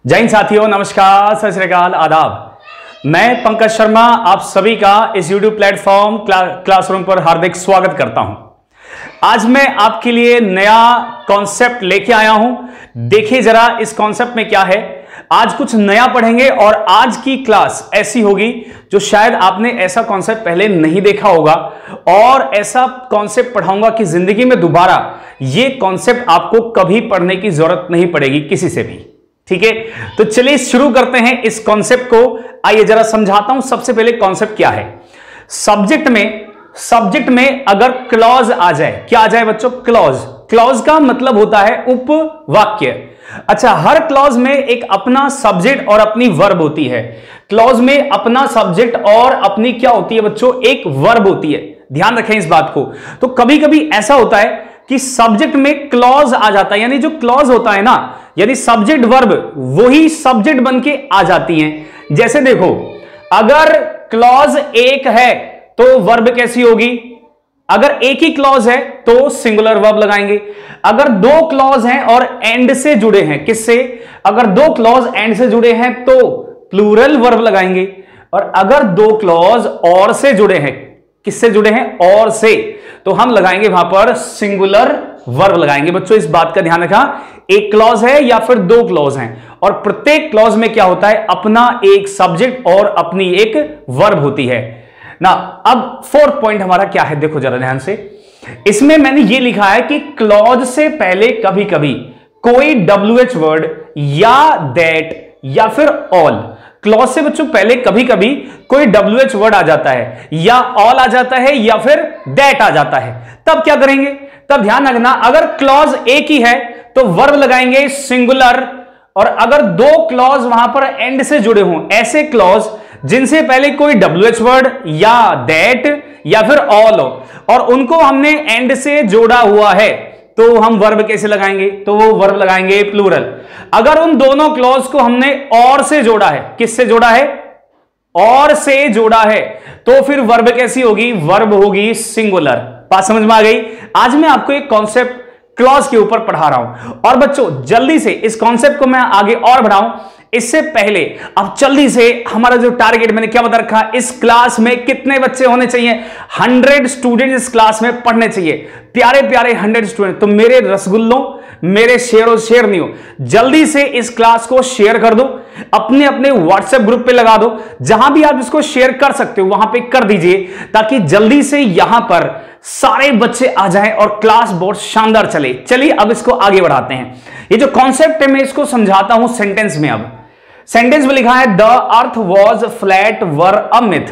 जय हिंद साथियों, नमस्कार, सत श्री अकाल, आदाब। मैं पंकज शर्मा आप सभी का इस YouTube प्लेटफॉर्म क्लासरूम पर हार्दिक स्वागत करता हूं। आज मैं आपके लिए नया कॉन्सेप्ट लेके आया हूं। देखिए जरा इस कॉन्सेप्ट में क्या है। आज कुछ नया पढ़ेंगे और आज की क्लास ऐसी होगी जो शायद आपने ऐसा कॉन्सेप्ट पहले नहीं देखा होगा, और ऐसा कॉन्सेप्ट पढ़ाऊंगा कि जिंदगी में दोबारा ये कॉन्सेप्ट आपको कभी पढ़ने की जरूरत नहीं पड़ेगी किसी से भी। ठीक है, तो चलिए शुरू करते हैं इस कॉन्सेप्ट को। आइए जरा समझाता हूं। सबसे पहले कॉन्सेप्ट क्या है। सब्जेक्ट में अगर क्लॉज आ जाए, क्या आ जाए बच्चों? क्लॉज का मतलब होता है उपवाक्य। अच्छा, हर क्लॉज में एक अपना सब्जेक्ट और अपनी वर्ब होती है। क्लॉज में अपना सब्जेक्ट और अपनी क्या होती है बच्चों? एक वर्ब होती है। ध्यान रखें इस बात को। तो कभी कभी ऐसा होता है कि सब्जेक्ट में क्लॉज आ जाता है, यानी जो क्लॉज होता है ना, यानी सब्जेक्ट वर्ब वही सब्जेक्ट बन के आ जाती हैं। जैसे देखो, अगर क्लॉज एक है तो वर्ब कैसी होगी? अगर एक ही क्लॉज है तो सिंगुलर वर्ब लगाएंगे। अगर दो क्लॉज हैं और एंड से जुड़े हैं, किससे? अगर दो क्लॉज एंड से जुड़े हैं तो प्लूरल वर्ब लगाएंगे। और अगर दो क्लॉज और से जुड़े हैं, किससे जुड़े हैं? और से, तो हम लगाएंगे वहां पर सिंगुलर वर्ब लगाएंगे। बच्चों इस बात का ध्यान रखा, एक क्लॉज है या फिर दो क्लॉज हैं, और प्रत्येक क्लॉज में क्या होता है? अपना एक सब्जेक्ट और अपनी एक वर्ब होती है ना। अब फोर्थ पॉइंट हमारा क्या है, देखो जरा ध्यान से। इसमें मैंने ये लिखा है कि क्लॉज से पहले कभी कभी कोई WH वर्ड या दैट या फिर ऑल, क्लॉज से बच्चों पहले कभी कभी कोई WH वर्ड आ जाता है, या ऑल आ जाता है, या फिर दैट आ जाता है। तब क्या करेंगे? तब ध्यान रखना, अगर क्लॉज एक ही है तो वर्ब लगाएंगे सिंगुलर, और अगर दो क्लॉज वहां पर एंड से जुड़े हों, ऐसे क्लॉज जिनसे पहले कोई WH वर्ड या दैट या फिर ऑल हो, और उनको हमने एंड से जोड़ा हुआ है, तो हम वर्ब कैसे लगाएंगे? तो वो वर्ब लगाएंगे प्लूरल। अगर उन दोनों क्लॉज को हमने और से जोड़ा है, किससे जोड़ा है? और से जोड़ा है, तो फिर वर्ब कैसी होगी? वर्ब होगी सिंगुलर। बात समझ में आ गई? आज मैं आपको एक कॉन्सेप्ट क्लॉज के ऊपर पढ़ा रहा हूं, और बच्चों जल्दी से इस कॉन्सेप्ट को मैं आगे और बढ़ाऊं इससे पहले अब जल्दी से हमारा जो टारगेट मैंने क्या बता रखा, इस क्लास में कितने बच्चे होने चाहिए? 100 स्टूडेंट इस क्लास में पढ़ने चाहिए। प्यारे प्यारे 100 स्टूडेंट। तो मेरे रसगुल्लों, मेरे शेरों शेरनियों, जल्दी से इस क्लास को शेयर कर दो, अपने अपने व्हाट्सएप ग्रुप पे लगा दो, जहां भी आप इसको शेयर कर सकते हो वहां पे कर दीजिए, ताकि जल्दी से यहां पर सारे बच्चे आ जाएं और क्लास बहुत शानदार चले। चलिए अब इसको आगे बढ़ाते हैं। ये जो कॉन्सेप्ट है मैं इसको समझाता हूं सेंटेंस में। अब सेंटेंस में लिखा है the earth was flat were a myth.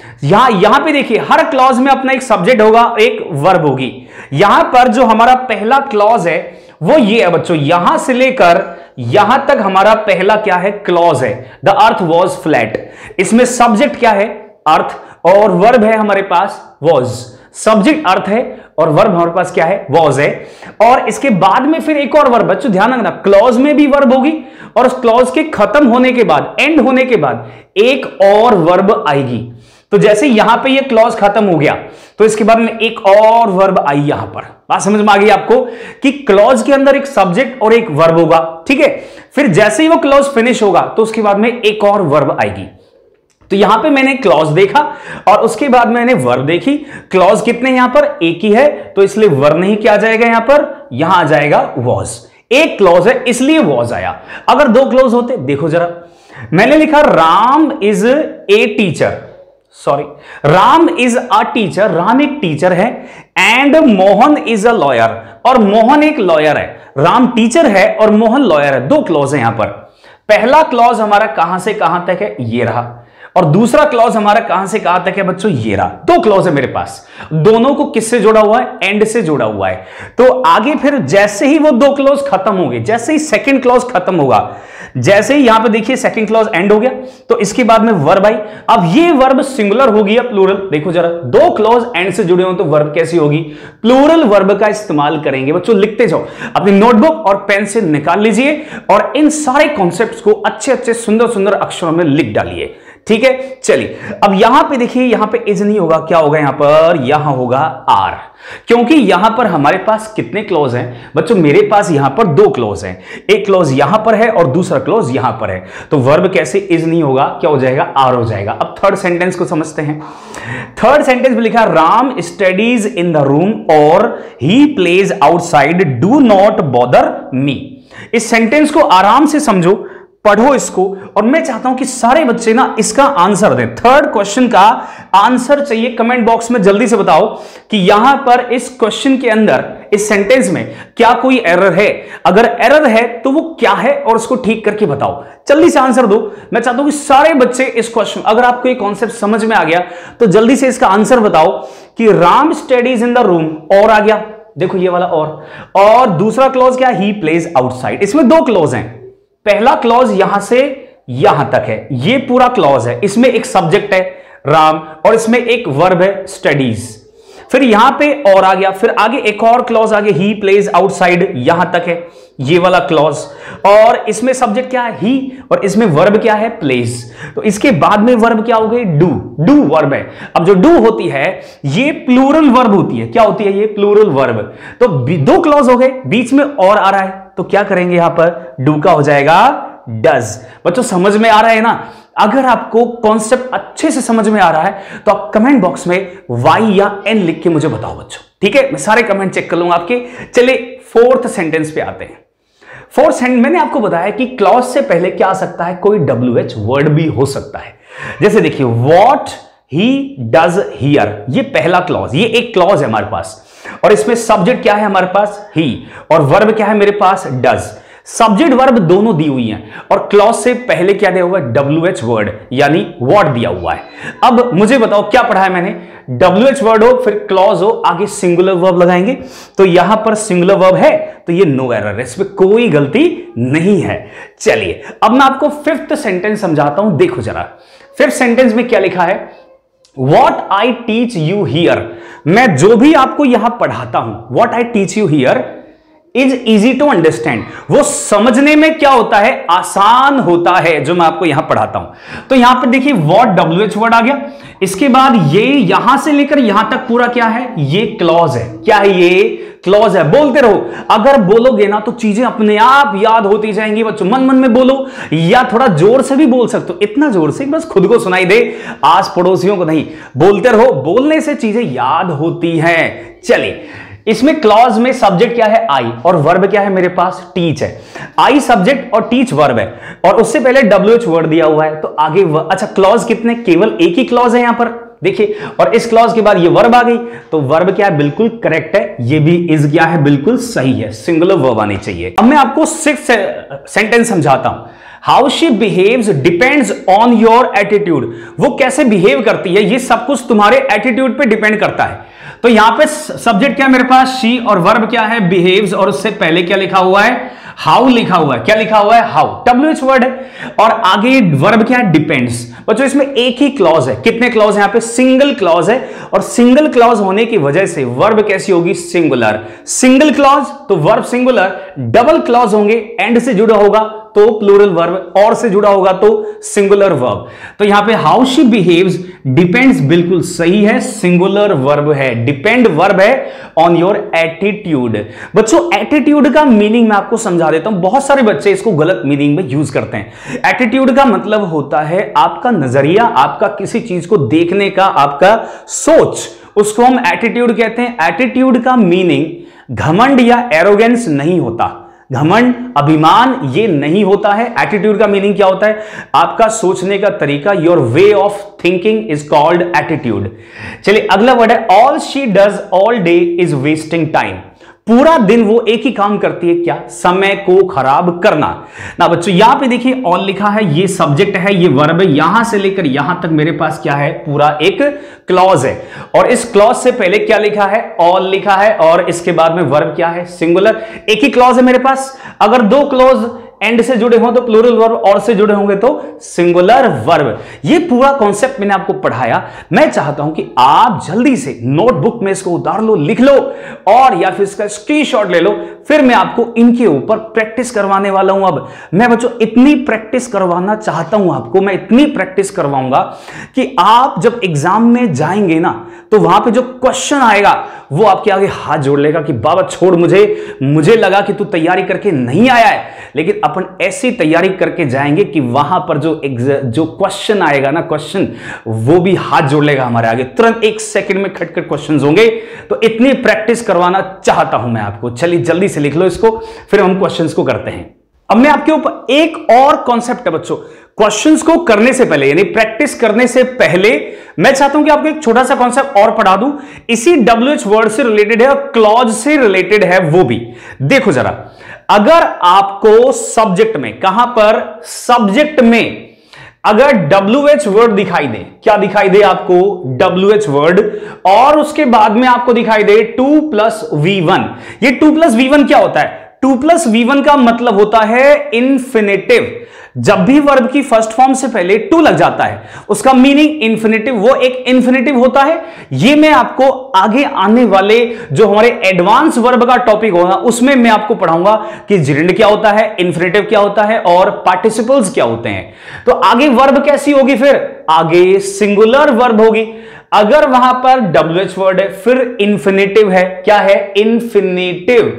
यहां पे देखिए, हर क्लॉज में अपना एक सब्जेक्ट होगा, एक वर्ब होगी। यहां पर जो हमारा पहला क्लॉज है वो ये है बच्चों, यहां से लेकर यहां तक हमारा पहला क्या है? क्लॉज है, द अर्थ वॉज फ्लैट। इसमें सब्जेक्ट क्या है? अर्थ, और वर्ब है हमारे पास वॉज। सब्जेक्ट अर्थ है और वर्ब हमारे पास क्या है? वॉज है। और इसके बाद में फिर एक और वर्ब। बच्चों ध्यान रखना, क्लॉज में भी वर्ब होगी, और उस क्लॉज के खत्म होने के बाद, एंड होने के बाद एक और वर्ब आएगी। तो जैसे यहां पे ये क्लॉज खत्म हो गया तो इसके बाद में एक और वर्ब आई यहां पर। बात समझ में आ गई आपको कि क्लॉज के अंदर एक सब्जेक्ट और एक वर्ब होगा। ठीक है, फिर जैसे ही वो क्लॉज फिनिश होगा तो उसके बाद में एक और वर्ब आएगी। तो यहां पे मैंने क्लॉज देखा और उसके बाद मैंने वर्ब देखी। क्लॉज कितने यहां पर? एक ही है, तो इसलिए वर्ब नहीं क्या आ जाएगा यहां पर? यहां आ जाएगा वॉज। एक क्लॉज है इसलिए वॉज आया। अगर दो क्लॉज होते, देखो जरा, मैंने लिखा Ram is a teacher, sorry, Ram is a teacher, Ram एक टीचर है, and Mohan is a lawyer, और मोहन एक लॉयर है। राम टीचर है और मोहन लॉयर है। दो क्लॉज है यहां पर। पहला क्लॉज हमारा कहां से कहां तक है? ये रहा। और दूसरा क्लॉज हमारा कहां से कहां तक है बच्चों? ये रहा। दो क्लॉज है मेरे पास, दोनों को किससे जोड़ा हुआ है? एंड से जोड़ा हुआ है। तो आगे फिर जैसे ही वो दो क्लॉज खत्म होंगे, जैसे ही सेकंड क्लॉज खत्म होगा, जैसे ही यहां पे देखिए सेकंड क्लॉज एंड हो गया, तो इसके बाद में वर्ब आई। अब ये वर्ब सिंगुलर होगी या प्लूरल? देखो जरा, दो क्लॉज एंड से जुड़े हो तो वर्ब कैसी होगी? प्लूरल वर्ब का इस्तेमाल करेंगे। बच्चों लिखते जाओ, अपनी नोटबुक और पेन से निकाल लीजिए और इन सारे कॉन्सेप्ट्स को अच्छे अच्छे सुंदर सुंदर अक्षरों में लिख डालिए। ठीक है, चलिए अब यहां पे देखिए, यहां पे इज नहीं होगा, क्या होगा यहां पर, यहां होगा आर, क्योंकि यहां पर हमारे पास कितने क्लॉज हैं बच्चों, मेरे पास यहां पर दो क्लॉज हैं, एक क्लॉज यहां पर है और दूसरा क्लॉज यहां पर है, तो वर्ब कैसे इज नहीं होगा, क्या हो जाएगा, आर हो जाएगा। अब थर्ड सेंटेंस को समझते हैं। थर्ड सेंटेंस में लिखा Ram studies in the room और he plays outside, do not bother me. इस सेंटेंस को आराम से समझो, पढ़ो इसको, और मैं चाहता हूं कि सारे बच्चे ना इसका आंसर दें। थर्ड क्वेश्चन का आंसर चाहिए, कमेंट बॉक्स में जल्दी से बताओ कि यहां पर इस क्वेश्चन के अंदर, इस सेंटेंस में क्या कोई एरर है, अगर एरर है तो वो क्या है और उसको ठीक करके बताओ। जल्दी से आंसर दो। मैं चाहता हूं कि सारे बच्चे इस क्वेश्चन, अगर आपको ये कॉन्सेप्ट समझ में आ गया तो जल्दी से इसका आंसर बताओ कि Ram studies in the room, और आ गया, देखो ये वाला और दूसरा क्लॉज क्या, ही प्लेज आउटसाइड। इसमें दो क्लॉज हैं, पहला क्लॉज यहां से यहां तक है, ये पूरा क्लॉज है, इसमें एक सब्जेक्ट है राम और इसमें एक वर्ब है स्टडीज, फिर यहां पे और आ गया, फिर आगे एक और क्लॉज आगे, ही प्लेज आउटसाइड, यहां तक है ये वाला क्लॉज, और इसमें सब्जेक्ट क्या है, ही, और इसमें वर्ब क्या है, प्लेज। तो इसके बाद में वर्ब क्या हो गई, डू, डू वर्ब है। अब जो डू होती है ये प्लूरल वर्ब होती है, क्या होती है, ये प्लूरल वर्ब। तो दो क्लॉज हो गए, बीच में और आ रहा है, तो क्या करेंगे यहां पर, डू का हो जाएगा डज। बच्चों समझ में आ रहा है ना? अगर आपको कॉन्सेप्ट अच्छे से समझ में आ रहा है तो आप कमेंट बॉक्स में वाई या एन लिख के मुझे बताओ बच्चों, ठीक है, मैं सारे कमेंट चेक कर लूंगा आपके। चलिए फोर्थ सेंटेंस पे आते हैं। फोर्थ सेंटेंस मैंने आपको बताया कि क्लॉज से पहले क्या आ सकता है, कोई WH वर्ड भी हो सकता है। जैसे देखिए व्हाट ही डज हियर, ये पहला क्लॉज, ये एक क्लॉज है हमारे पास, और इसमें सब्जेक्ट क्या है हमारे पास, ही, और वर्ब क्या है मेरे पास, डज। सब्जेक्ट वर्ब दोनों दी हुई हैं और क्लॉज से पहले क्या दिया हुआ है, WH वर्ड यानी व्हाट दिया हुआ है। अब मुझे बताओ क्या पढ़ा है मैंने, WH वर्ड हो फिर क्लॉज हो, आगे सिंगुलर वर्ब लगाएंगे, तो यहां पर सिंगुलर वर्ब है तो ये नो एरर है, इसमें कोई गलती नहीं है। चलिए अब मैं आपको फिफ्थ सेंटेंस समझाता हूं, देखो जरा फिफ्थ सेंटेंस में क्या लिखा है, what I teach you here, मैं जो भी आपको यहां पढ़ाता हूं, what I teach you here is easy to understand, वो समझने में क्या होता है, आसान होता है, जो मैं आपको यहां पढ़ाता हूं। तो यहां पर देखिए व्हाट WH वर्ड आ गया, इसके बाद ये यहां से लेकर यहां तक पूरा क्या है, ये क्लॉज है, क्या है ये क्लॉज है। बोलते रहो, अगर बोलोगे ना तो चीजें अपने आप याद होती जाएंगी बच्चों, मन मन में बोलो या थोड़ा जोर से भी बोल सकते हो, इतना जोर से बस खुद को सुनाई दे, आस पड़ोसियों को नहीं, बोलते रहो, बोलने से चीजें याद होती हैं। चलिए इसमें क्लॉज में सब्जेक्ट क्या है, आई, और वर्ब क्या है मेरे पास, टीच है। आई सब्जेक्ट और टीच वर्ब है, और उससे पहले WH वर्ड दिया हुआ है, तो आगे अच्छा क्लॉज कितने, केवल एक ही क्लॉज है यहां पर देखिए, और इस क्लॉज के बाद ये वर्ब आ गई, तो वर्ब क्या है, बिल्कुल करेक्ट है, ये भी इज क्या है, बिल्कुल सही है, सिंगुलर वर्ब आनी चाहिए। अब मैं आपको सिक्स्थ सेंटेंस समझाता हूं, how she behaves depends on your attitude, वो कैसे बिहेव करती है ये सब कुछ तुम्हारे एटीट्यूड पे डिपेंड करता है। तो यहां पे सब्जेक्ट क्या है मेरे पास, शी, और वर्ब क्या है, बिहेव्स, और उससे पहले क्या लिखा हुआ है, हाउ लिखा हुआ है, क्या लिखा हुआ है, हाउ, WH वर्ड है, और आगे वर्ब क्या है, डिपेंड्स। बच्चों इसमें एक ही क्लॉज है, कितने क्लॉज है यहां पे, सिंगल क्लॉज है, और सिंगल क्लॉज होने की वजह से वर्ब कैसी होगी, सिंगुलर। सिंगल क्लॉज तो वर्ब सिंगुलर, डबल क्लॉज होंगे, एंड से जुड़ा होगा तो प्लूरल वर्ब, और से जुड़ा होगा तो सिंगुलर वर्ब। तो यहां पे हाउ शी बिहेव्स डिपेंड्स बिल्कुल सही है, सिंगुलर वर्ब है, डिपेंड वर्ब है ऑन योर एटीट्यूड। बच्चों एटीट्यूड का मीनिंग मैं आपको समझा देता हूं, बहुत सारे बच्चे इसको गलत मीनिंग में यूज करते हैं। एटीट्यूड का मतलब होता है आपका नजरिया, आपका किसी चीज को देखने का आपका सोच, उसको हम एटीट्यूड कहते हैं। एटीट्यूड का मीनिंग घमंड या एरोगेंस नहीं होता, घमंड अभिमान ये नहीं होता है। एटीट्यूड का मीनिंग क्या होता है, आपका सोचने का तरीका, your way of thinking is called attitude. चलिए अगला वर्ड है, all she does all day is wasting time, पूरा दिन वो एक ही काम करती है, क्या, समय को खराब करना। ना बच्चों यहां पे देखिए ऑल लिखा है, ये सब्जेक्ट है, ये वर्ब है, यहां से लेकर यहां तक मेरे पास क्या है, पूरा एक क्लॉज है, और इस क्लॉज से पहले क्या लिखा है, ऑल लिखा है, और इसके बाद में वर्ब क्या है, सिंगुलर। एक ही क्लॉज है मेरे पास, अगर दो क्लॉज एंड से जुड़े हो तो प्लूरल वर्ब, और से जुड़े होंगे तो सिंगुलर वर्ब। ये पूरा कॉन्सेप्ट मैंने आपको पढ़ाया। मैं चाहता हूं कि आप जल्दी से नोटबुक में इसको उतार लो, लिख लो, और या फिर इसका स्क्रीनशॉट ले लो। फिर मैं आपको इनके ऊपर प्रैक्टिस करवाने वाला हूं। अब मैं बच्चों इतनी प्रैक्टिस करवाना चाहता हूं आपको, मैं इतनी प्रैक्टिस करवाऊंगा कि आप जब एग्जाम में जाएंगे ना, तो वहां पे जो क्वेश्चन आएगा वो आपके आगे हाथ जोड़ लेगा कि बाबा छोड़, मुझे लगा कि तू तैयारी करके नहीं आया है, लेकिन अपन ऐसी तैयारी करके जाएंगे कि वहां पर जो क्वेश्चन आएगा ना, क्वेश्चन वो भी हाथ जोड़ लेगा हमारे आगे, तुरंत 1 सेकंड में खटखट क्वेश्चन होंगे। तो इतनी प्रैक्टिस करवाना चाहता हूं मैं आपको। चलिए जल्दी से लिख लो इसको, फिर हम क्वेश्चंस को करते हैं। अब मैं आपके ऊपर एक और कॉन्सेप्ट है बच्चों, क्वेश्चंस को करने से पहले यानी प्रैक्टिस करने से पहले मैं चाहता हूं कि आपको एक छोटा सा कॉन्सेप्ट और पढ़ा दूं। इसी WH वर्ड से रिलेटेड है और क्लॉज से रिलेटेड है वो भी। देखो जरा, अगर आपको सब्जेक्ट में, कहां पर, सब्जेक्ट में अगर WH वर्ड दिखाई दे, क्या दिखाई दे आपको, WH वर्ड, और उसके बाद में आपको दिखाई दे 2+V1। ये 2+V1 क्या होता है? 2+V1 का मतलब होता है इंफिनिटिव। जब भी वर्ब की फर्स्ट फॉर्म से पहले 2 लग जाता है, उसका मीनिंग इंफिनिटिव, वो एक इंफिनिटिव होता है। ये मैं आपको आगे आने वाले जो हमारे एडवांस वर्ब का टॉपिक होगा उसमें मैं आपको पढ़ाऊंगा कि जिरेंड क्या होता है, इंफिनिटिव क्या होता है और पार्टिसिपल्स क्या होते हैं। तो आगे वर्ब कैसी होगी, फिर आगे सिंगुलर वर्ब होगी। अगर वहां पर WH वर्ड है, फिर इंफिनिटिव है, क्या है, इंफिनिटिव,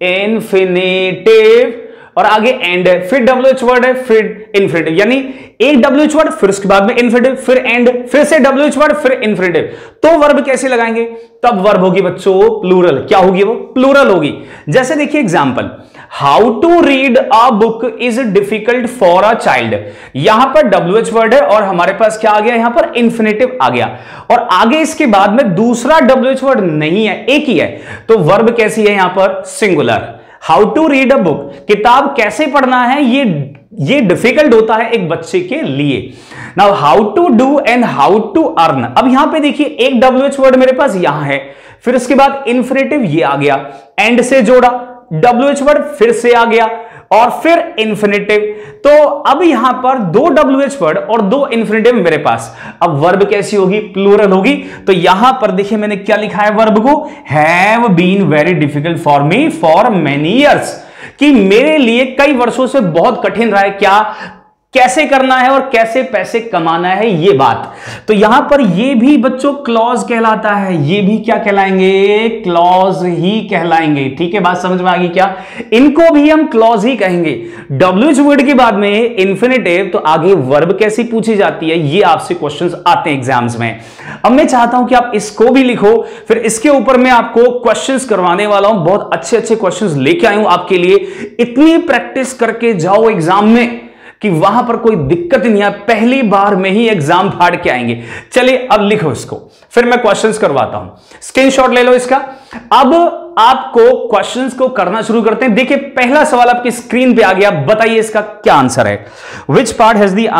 इंफिनिटिव, और आगे एंड है, फिर WH वर्ड है, फिर इंफिनिटिव, यानी एक WH वर्ड, फिर उसके बाद में इंफिनिटिव, फिर एंड, फिर से WH वर्ड, फिर इंफिनिटिव। तो वर्ब कैसे लगाएंगे? तब वर्ब होगी बच्चों प्लूरल। क्या होगी वो? प्लूरल होगी। जैसे देखिए example, how to read a book is difficult for a child. यहां पर WH वर्ड है और हमारे पास क्या आ गया, यहां पर इंफिनिटिव आ गया, और आगे इसके बाद में दूसरा WH वर्ड नहीं है, एक ही है। तो वर्ब कैसी है यहां पर? Singular. How to read a book, किताब कैसे पढ़ना है, ये डिफिकल्ट होता है एक बच्चे के लिए। Now how to do and how to earn. अब यहां पे देखिए एक WH वर्ड मेरे पास यहां है, फिर उसके बाद इंफिनिटिव ये आ गया, एंड से जोड़ा, WH वर्ड फिर से आ गया, और फिर इंफिनिटिव। तो अब यहां पर 2 WH वर्ड और 2 इंफिनिटिव मेरे पास। अब वर्ब कैसी होगी? प्लूरल होगी। तो यहां पर देखिए मैंने क्या लिखा है वर्ब को, have been very difficult for me for many years, कि मेरे लिए कई वर्षों से बहुत कठिन रहा है, क्या, कैसे करना है और कैसे पैसे कमाना है, ये बात। तो यहां पर ये भी बच्चों क्लॉज कहलाता है, ये भी क्या कहलाएंगे? क्लॉज ही कहलाएंगे। ठीक है, बात समझ में आ गई क्या? इनको भी हम क्लॉज ही कहेंगे। WH वर्ड के बाद में इंफिनिटिव, तो आगे वर्ब कैसी पूछी जाती है, ये आपसे क्वेश्चंस आते हैं एग्जाम्स में। अब मैं चाहता हूं कि आप इसको भी लिखो, फिर इसके ऊपर मैं आपको क्वेश्चंस करवाने वाला हूं, बहुत अच्छे अच्छे क्वेश्चंस लेके आया हूं आपके लिए। इतनी प्रैक्टिस करके जाओ एग्जाम में कि वहां पर कोई दिक्कत नहीं है, पहली बार में ही एग्जाम फाड़ के आएंगे। चलिए अब लिखो इसको, फिर मैं क्वेश्चंस करवाता हूं। स्क्रीनशॉट ले लो इसका। अब आपको क्वेश्चंस को करना शुरू करते हैं। देखिए पहला सवाल आपकी स्क्रीन पे आ गया, बताइए इसका क्या आंसर है। Which part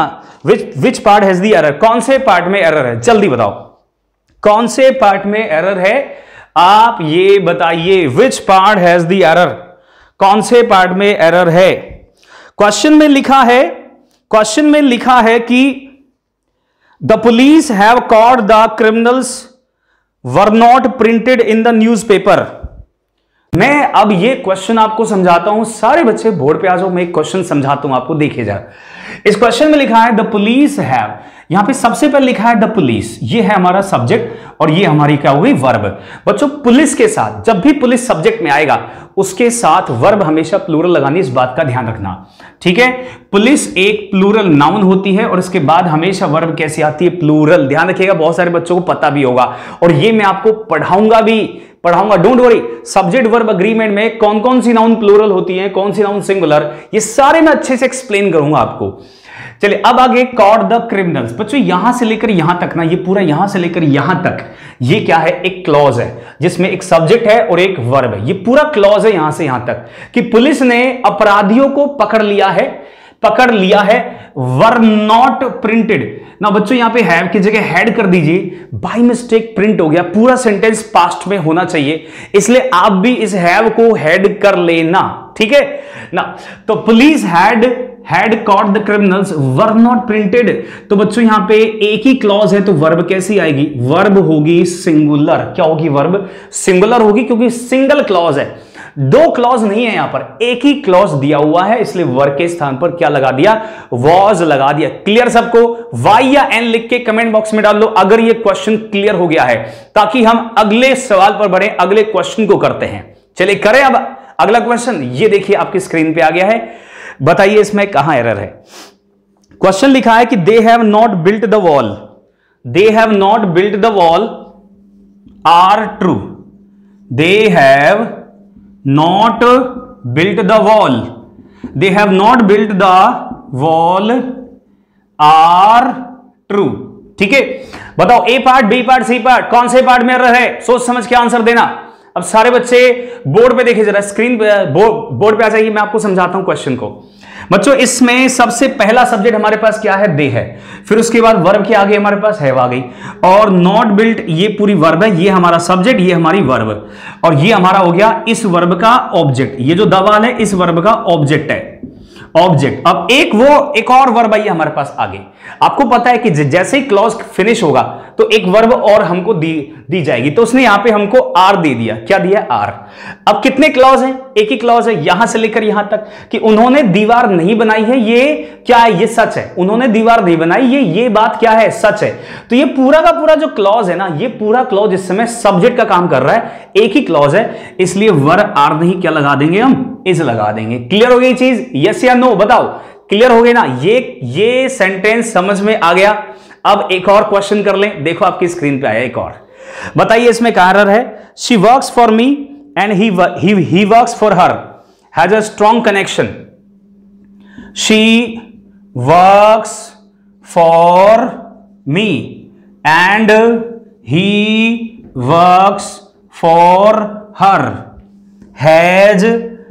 has the error, कौन से पार्ट में एरर है, जल्दी बताओ कौन से पार्ट में एरर है, आप ये बताइए। Which part has the error, कौन से पार्ट में एरर है। क्वेश्चन में लिखा है कि the police have caught the criminals were not printed in the newspaper. मैं अब ये क्वेश्चन आपको समझाता हूं, सारे बच्चे बोर्ड पे आ जाओ, मैं एक क्वेश्चन समझाता हूं आपको, देखिए जरा। इस क्वेश्चन में लिखा है द पुलिस हैव, यहां पे सबसे पहले लिखा है द पुलिस, ये है हमारा सब्जेक्ट और ये हमारी क्या हो गई वर्ब। बच्चों पुलिस के साथ, जब भी पुलिस सब्जेक्ट में आएगा उसके साथ वर्ब हमेशा प्लूरल लगानी, इस बात का ध्यान रखना। ठीक है, पुलिस एक प्लूरल नाउन होती है और इसके बाद हमेशा वर्ब कैसी आती है? प्लूरल। ध्यान रखिएगा, बहुत सारे बच्चों को पता भी होगा और ये मैं आपको पढ़ाऊंगा, don't worry. Subject verb agreement में कौन कौन सी नाउन प्लूरल होती है, कौन सी नाउन सिंगुलर, ये सारे मैं अच्छे से एक्सप्लेन करूंगा आपको। चलिए अब आगे, कॉट द क्रिमिनल्स। बच्चों यहां से लेकर यहां तक ना, ये पूरा यहां से लेकर यहां तक, ये क्या है? एक क्लॉज है जिसमें एक सब्जेक्ट है और एक वर्ब है। ये पूरा क्लॉज है यहां से यहां तक कि पुलिस ने अपराधियों को पकड़ लिया है, वर नॉट प्रिंटेड ना। बच्चों यहां पे हैव की जगह हैड कर दीजिए, बाय मिस्टेक प्रिंट हो गया, पूरा सेंटेंस पास्ट में होना चाहिए, इसलिए आप भी इस हैव को हैड कर लेना। ठीक है ना। तो police had caught the criminals were not printed. तो बच्चों यहां पे एक ही क्लॉज है, तो वर्ब कैसी आएगी? वर्ब होगी सिंगुलर। क्या होगी? वर्ब सिंगुलर होगी, क्योंकि सिंगल क्लॉज है, दो क्लॉज नहीं है, यहां पर एक ही क्लॉज दिया हुआ है, इसलिए वर्ब के स्थान पर क्या लगा दिया? वॉज लगा दिया। क्लियर सबको? वाई या एन लिख के कमेंट बॉक्स में डाल लो अगर ये क्वेश्चन क्लियर हो गया है, ताकि हम अगले सवाल पर बढ़े, अगले क्वेश्चन को करते हैं। चलिए करें अब अगला क्वेश्चन। ये देखिए आपकी स्क्रीन पे आ गया है, बताइए इसमें कहां एरर है। क्वेश्चन लिखा है कि they have not built the wall, they have not built the wall are true, they have not built the wall, they have not built the wall are true। ठीक है, बताओ A part, B part, C part, कौन से पार्ट में error है? सोच समझ के आंसर देना। अब सारे बच्चे बोर्ड पे देखिए, जरा स्क्रीन पे बोर्ड पे आ जाइए, मैं आपको समझाता हूं क्वेश्चन को। बच्चों इसमें सबसे पहला सब्जेक्ट हमारे पास क्या है? दे है। फिर उसके बाद वर्ब के आगे हमारे पास हैव आ गई, और नॉट बिल्ट ये पूरी वर्ब है, ये हमारा सब्जेक्ट, ये हमारी वर्ब, और ये हमारा हो गया इस वर्ब का ऑब्जेक्ट। ये जो दवाल है इस वर्ब का ऑब्जेक्ट है, ऑब्जेक्ट। अब एक और वर्ब आई हमारे पास आगे। आपको पता है कि जैसे ही क्लॉज फिनिश होगा तो एक वर्ब और हमको दी जाएगी, तो उसने यहां पे हमको आर दे दिया। क्या दिया? आर। अब कितने क्लॉज हैं? एक ही क्लॉज है, यहां से लेकर यहां तक कि उन्होंने दीवार नहीं बनाई है, ये क्या है? ये सच है। उन्होंने दीवार नहीं बनाई, ये बात क्या है? सच है। तो ये पूरा का पूरा जो क्लॉज है ना, ये पूरा क्लॉज इस समय सब्जेक्ट का काम कर रहा है, एक ही क्लॉज है, इसलिए वर आर नहीं, क्या लगा देंगे हम? इज लगा देंगे। क्लियर हो गई चीज? यस या नो बताओ? क्लियर हो गई ना? ये सेंटेंस समझ में आ गया। अब एक और क्वेश्चन कर लें, देखो आपकी स्क्रीन पे आया एक और। बताइए इसमें क्या एरर है? She works for me and he works for her has a strong connection. She works for me and he works for her has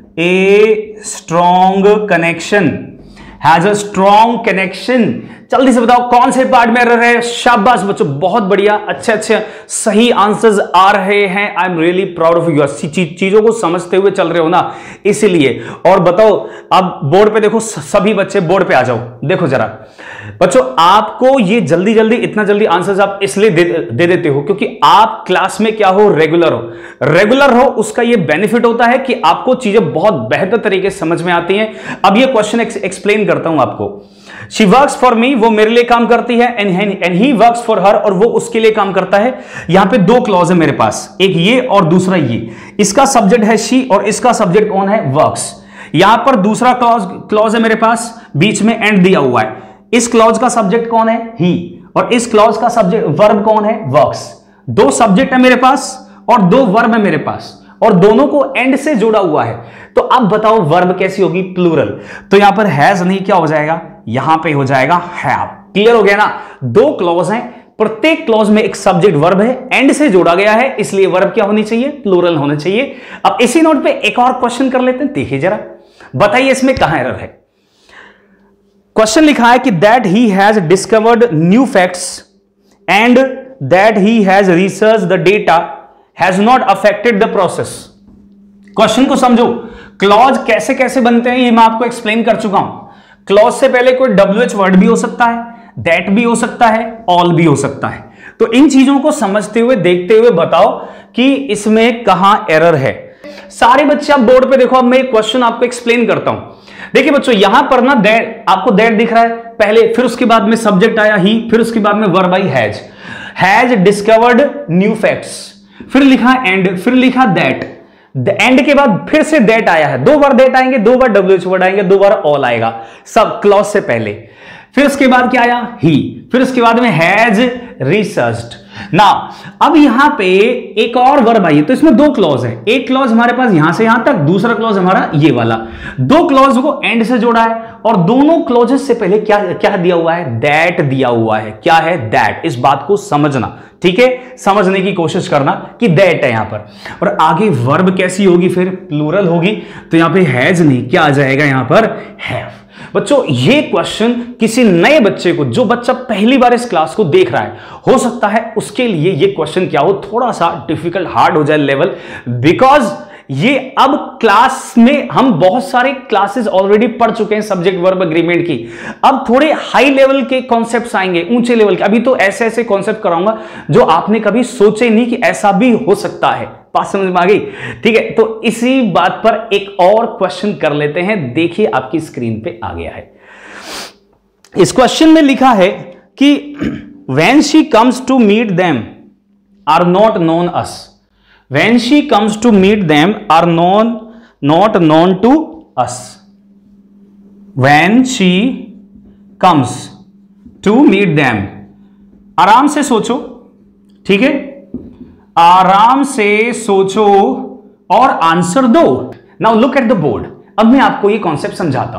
a strong connection, has a strong connection. जल्दी से बताओ कौन से पार्ट में error है? शाबाश बच्चों, बहुत बढ़िया, अच्छे अच्छे सही आंसर्स आ रहे हैं। I am really proud of you. चीजों को समझते हुए चल रहे हो ना, इसीलिए। और बताओ, अब बोर्ड पे देखो, सभी बच्चे बोर्ड पे आ जाओ। देखो जरा बच्चों, आपको ये जल्दी इतना जल्दी आंसर्स आप इसलिए दे देते हो क्योंकि आप क्लास में क्या हो? रेगुलर हो। उसका ये बेनिफिट होता है कि आपको चीजें बहुत बेहतर तरीके से समझ में आती हैं। अब ये क्वेश्चन एक्सप्लेन करता हूं आपको। शी वर्क्स फॉर मी, वो मेरे लिए काम करती है, and he works for her, और वो उसके लिए काम करता है। यहां पे दो क्लॉज है मेरे पास, एक ये और दूसरा ये। इसका सब्जेक्ट है शी और इसका सब्जेक्ट कौन है? वर्क्स। यहां पर दूसरा क्लॉज है मेरे पास, बीच में एंड दिया हुआ है। इस क्लॉज का सब्जेक्ट कौन है? ही, और इस क्लॉज का सब्जेक्ट वर्ब कौन है? वर्क्स। दो सब्जेक्ट है मेरे पास और दो वर्ब है मेरे पास, और दोनों को एंड से जोड़ा हुआ है। तो अब बताओ वर्ब कैसी होगी? प्लूरल। तो यहां पर हैज नहीं, क्या हो जाएगा? यहां पे हो जाएगा हैव। क्लियर हो गया ना? दो क्लॉज हैं, प्रत्येक क्लॉज में एक सब्जेक्ट वर्ब है, एंड से जोड़ा गया है, इसलिए वर्ब क्या होनी चाहिए? प्लूरल होना चाहिए। अब इसी नोट पे एक और क्वेश्चन कर लेते हैं, देखिए जरा, बताइए इसमें कहां एरर है। क्वेश्चन लिखा है कि that he has discovered new facts and that he has research the data has not affected the process. Question को समझो, क्लॉज कैसे कैसे बनते हैं ये मैं आपको एक्सप्लेन कर चुका हूं। क्लॉज से पहले कोई WH वर्ड भी हो सकता है, दैट भी हो सकता है, ऑल भी हो सकता है। तो इन चीजों को समझते हुए देखते हुए बताओ कि इसमें कहां एरर है। सारे बच्चे आप बोर्ड पे देखो, अब मैं क्वेश्चन आपको एक्सप्लेन करता हूं। देखिए बच्चों, यहां पर ना दैट, आपको दैट दिख रहा है पहले, फिर उसके बाद में सब्जेक्ट आया ही, फिर उसके बाद में verb I has discovered new facts, फिर लिखा एंड, फिर लिखा दैट। एंड के बाद फिर से दैट आया है, दो बार दैट आएंगे, दो बार WH वर्ड आएंगे, दो बार ऑल आएगा, सब क्लॉज से पहले। फिर उसके बाद क्या आया? ही, फिर उसके बाद में हैज रिसर्च्ड। ना अब यहां पे एक और वर्ब आई, तो इसमें दो क्लॉज है। एक क्लॉज हमारे पास यहां से यहां तक, दूसरा क्लॉज हमारा ये वाला। दो क्लॉज को एंड से जोड़ा है, और दोनों क्लॉजेस से पहले क्या क्या दिया हुआ है? दैट दिया हुआ है। क्या है? दैट। इस बात को समझना, ठीक है, समझने की कोशिश करना कि दैट है यहां पर। और आगे वर्ब कैसी होगी? फिर प्लूरल होगी, तो यहां पे हैज नहीं, क्या आ जाएगा यहां पर? हैव। बच्चों ये क्वेश्चन किसी नए बच्चे को, जो बच्चा पहली बार इस क्लास को देख रहा है, हो सकता है उसके लिए ये क्वेश्चन क्या हो, थोड़ा सा डिफिकल्ट, हार्ड हो जाए लेवल, बिकॉज ये अब क्लास में हम बहुत सारे क्लासेस ऑलरेडी पढ़ चुके हैं सब्जेक्ट वर्ब एग्रीमेंट की। अब थोड़े हाई लेवल के कॉन्सेप्ट्स आएंगे, ऊंचे लेवल के। अभी तो ऐसे ऐसे कॉन्सेप्ट कराऊंगा जो आपने कभी सोचे नहीं कि ऐसा भी हो सकता है। बात समझ में आ गई? ठीक है, तो इसी बात पर एक और क्वेश्चन कर लेते हैं। देखिए आपकी स्क्रीन पे आ गया है। इस क्वेश्चन में लिखा है कि when she comes to meet them are not known us, when she comes to meet them are not known to us, when she comes to meet them। आराम से सोचो, ठीक है, आराम से सोचो और आंसर दो। Now look at the board. अब मैं आपको ये कॉन्सेप्ट समझाता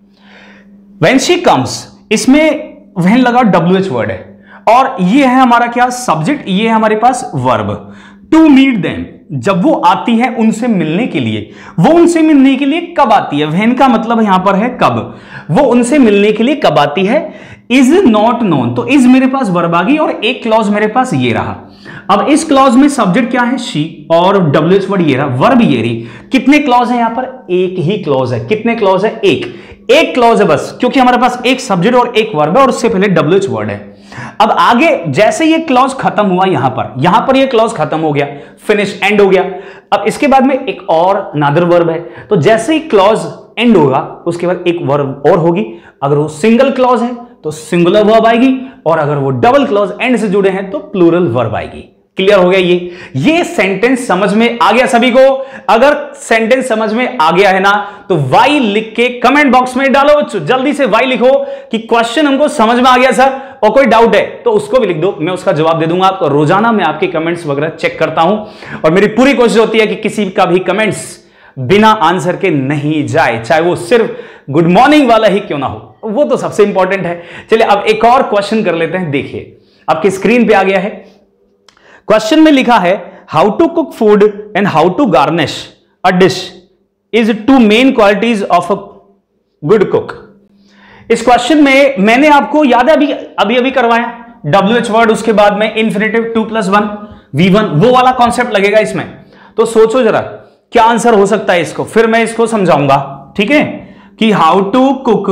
हूं। when she comes, इसमें when लगा WH वर्ड है और ये है हमारा क्या, सब्जेक्ट, ये है हमारे पास वर्ब। टू मीट देम, जब वो आती है उनसे मिलने के लिए। वो उनसे मिलने के लिए कब आती है? व्हेन का मतलब यहां पर है कब। वो उनसे मिलने के लिए कब आती है? इज नॉट नोन, तो इज मेरे पास वर्ब आ गई और एक क्लॉज मेरे पास ये रहा। अब इस क्लॉज में सब्जेक्ट क्या है? शी, और WH वर्ड ये रहा, वर्ब ये रही। कितने क्लॉज है यहां पर? एक ही क्लॉज है। कितने क्लॉज है? एक क्लॉज है बस, क्योंकि हमारे पास एक सब्जेक्ट और एक वर्ब है और उससे पहले WH वर्ड है। अब आगे जैसे ये क्लॉज खत्म हुआ, यहां पर ये क्लॉज खत्म हो गया, फिनिश, एंड हो गया। अब इसके बाद में एक और अनदर वर्ब है, तो जैसे ही क्लॉज एंड होगा उसके बाद एक वर्ब और होगी। अगर वो सिंगल क्लॉज है तो सिंगुलर वर्ब आएगी, और अगर वो डबल क्लॉज एंड से जुड़े हैं तो प्लूरल वर्ब आएगी। क्लियर हो गया? ये सेंटेंस समझ में आ गया सभी को? अगर सेंटेंस समझ में आ गया है ना तो वाई लिख के कमेंट बॉक्स में डालो। जल्दी से वाई लिखो कि क्वेश्चन हमको समझ में आ गया सर, और कोई डाउट है तो उसको भी लिख दो, मैं उसका जवाब दे दूंगा। आपको रोजाना मैं आपके कमेंट्स वगैरह चेक करता हूं और मेरी पूरी कोशिश होती है कि किसी का भी कमेंट्स बिना आंसर के नहीं जाए, चाहे वो सिर्फ गुड मॉर्निंग वाला ही क्यों ना हो, वो तो सबसे इंपॉर्टेंट है। चलिए अब एक और क्वेश्चन कर लेते हैं। देखिए आपकी स्क्रीन पे आ गया है। क्वेश्चन में लिखा है how to cook food and how to garnish a dish is two main qualities of a good cook. इस क्वेश्चन में मैंने आपको याद है अभी करवाया WH वर्ड, उसके बाद में इंफिनिटिव 2+1 V1, वो वाला कॉन्सेप्ट लगेगा इसमें। तो सोचो जरा क्या आंसर हो सकता है इसको, फिर मैं इसको समझाऊंगा, ठीक है, कि हाउ टू कुक,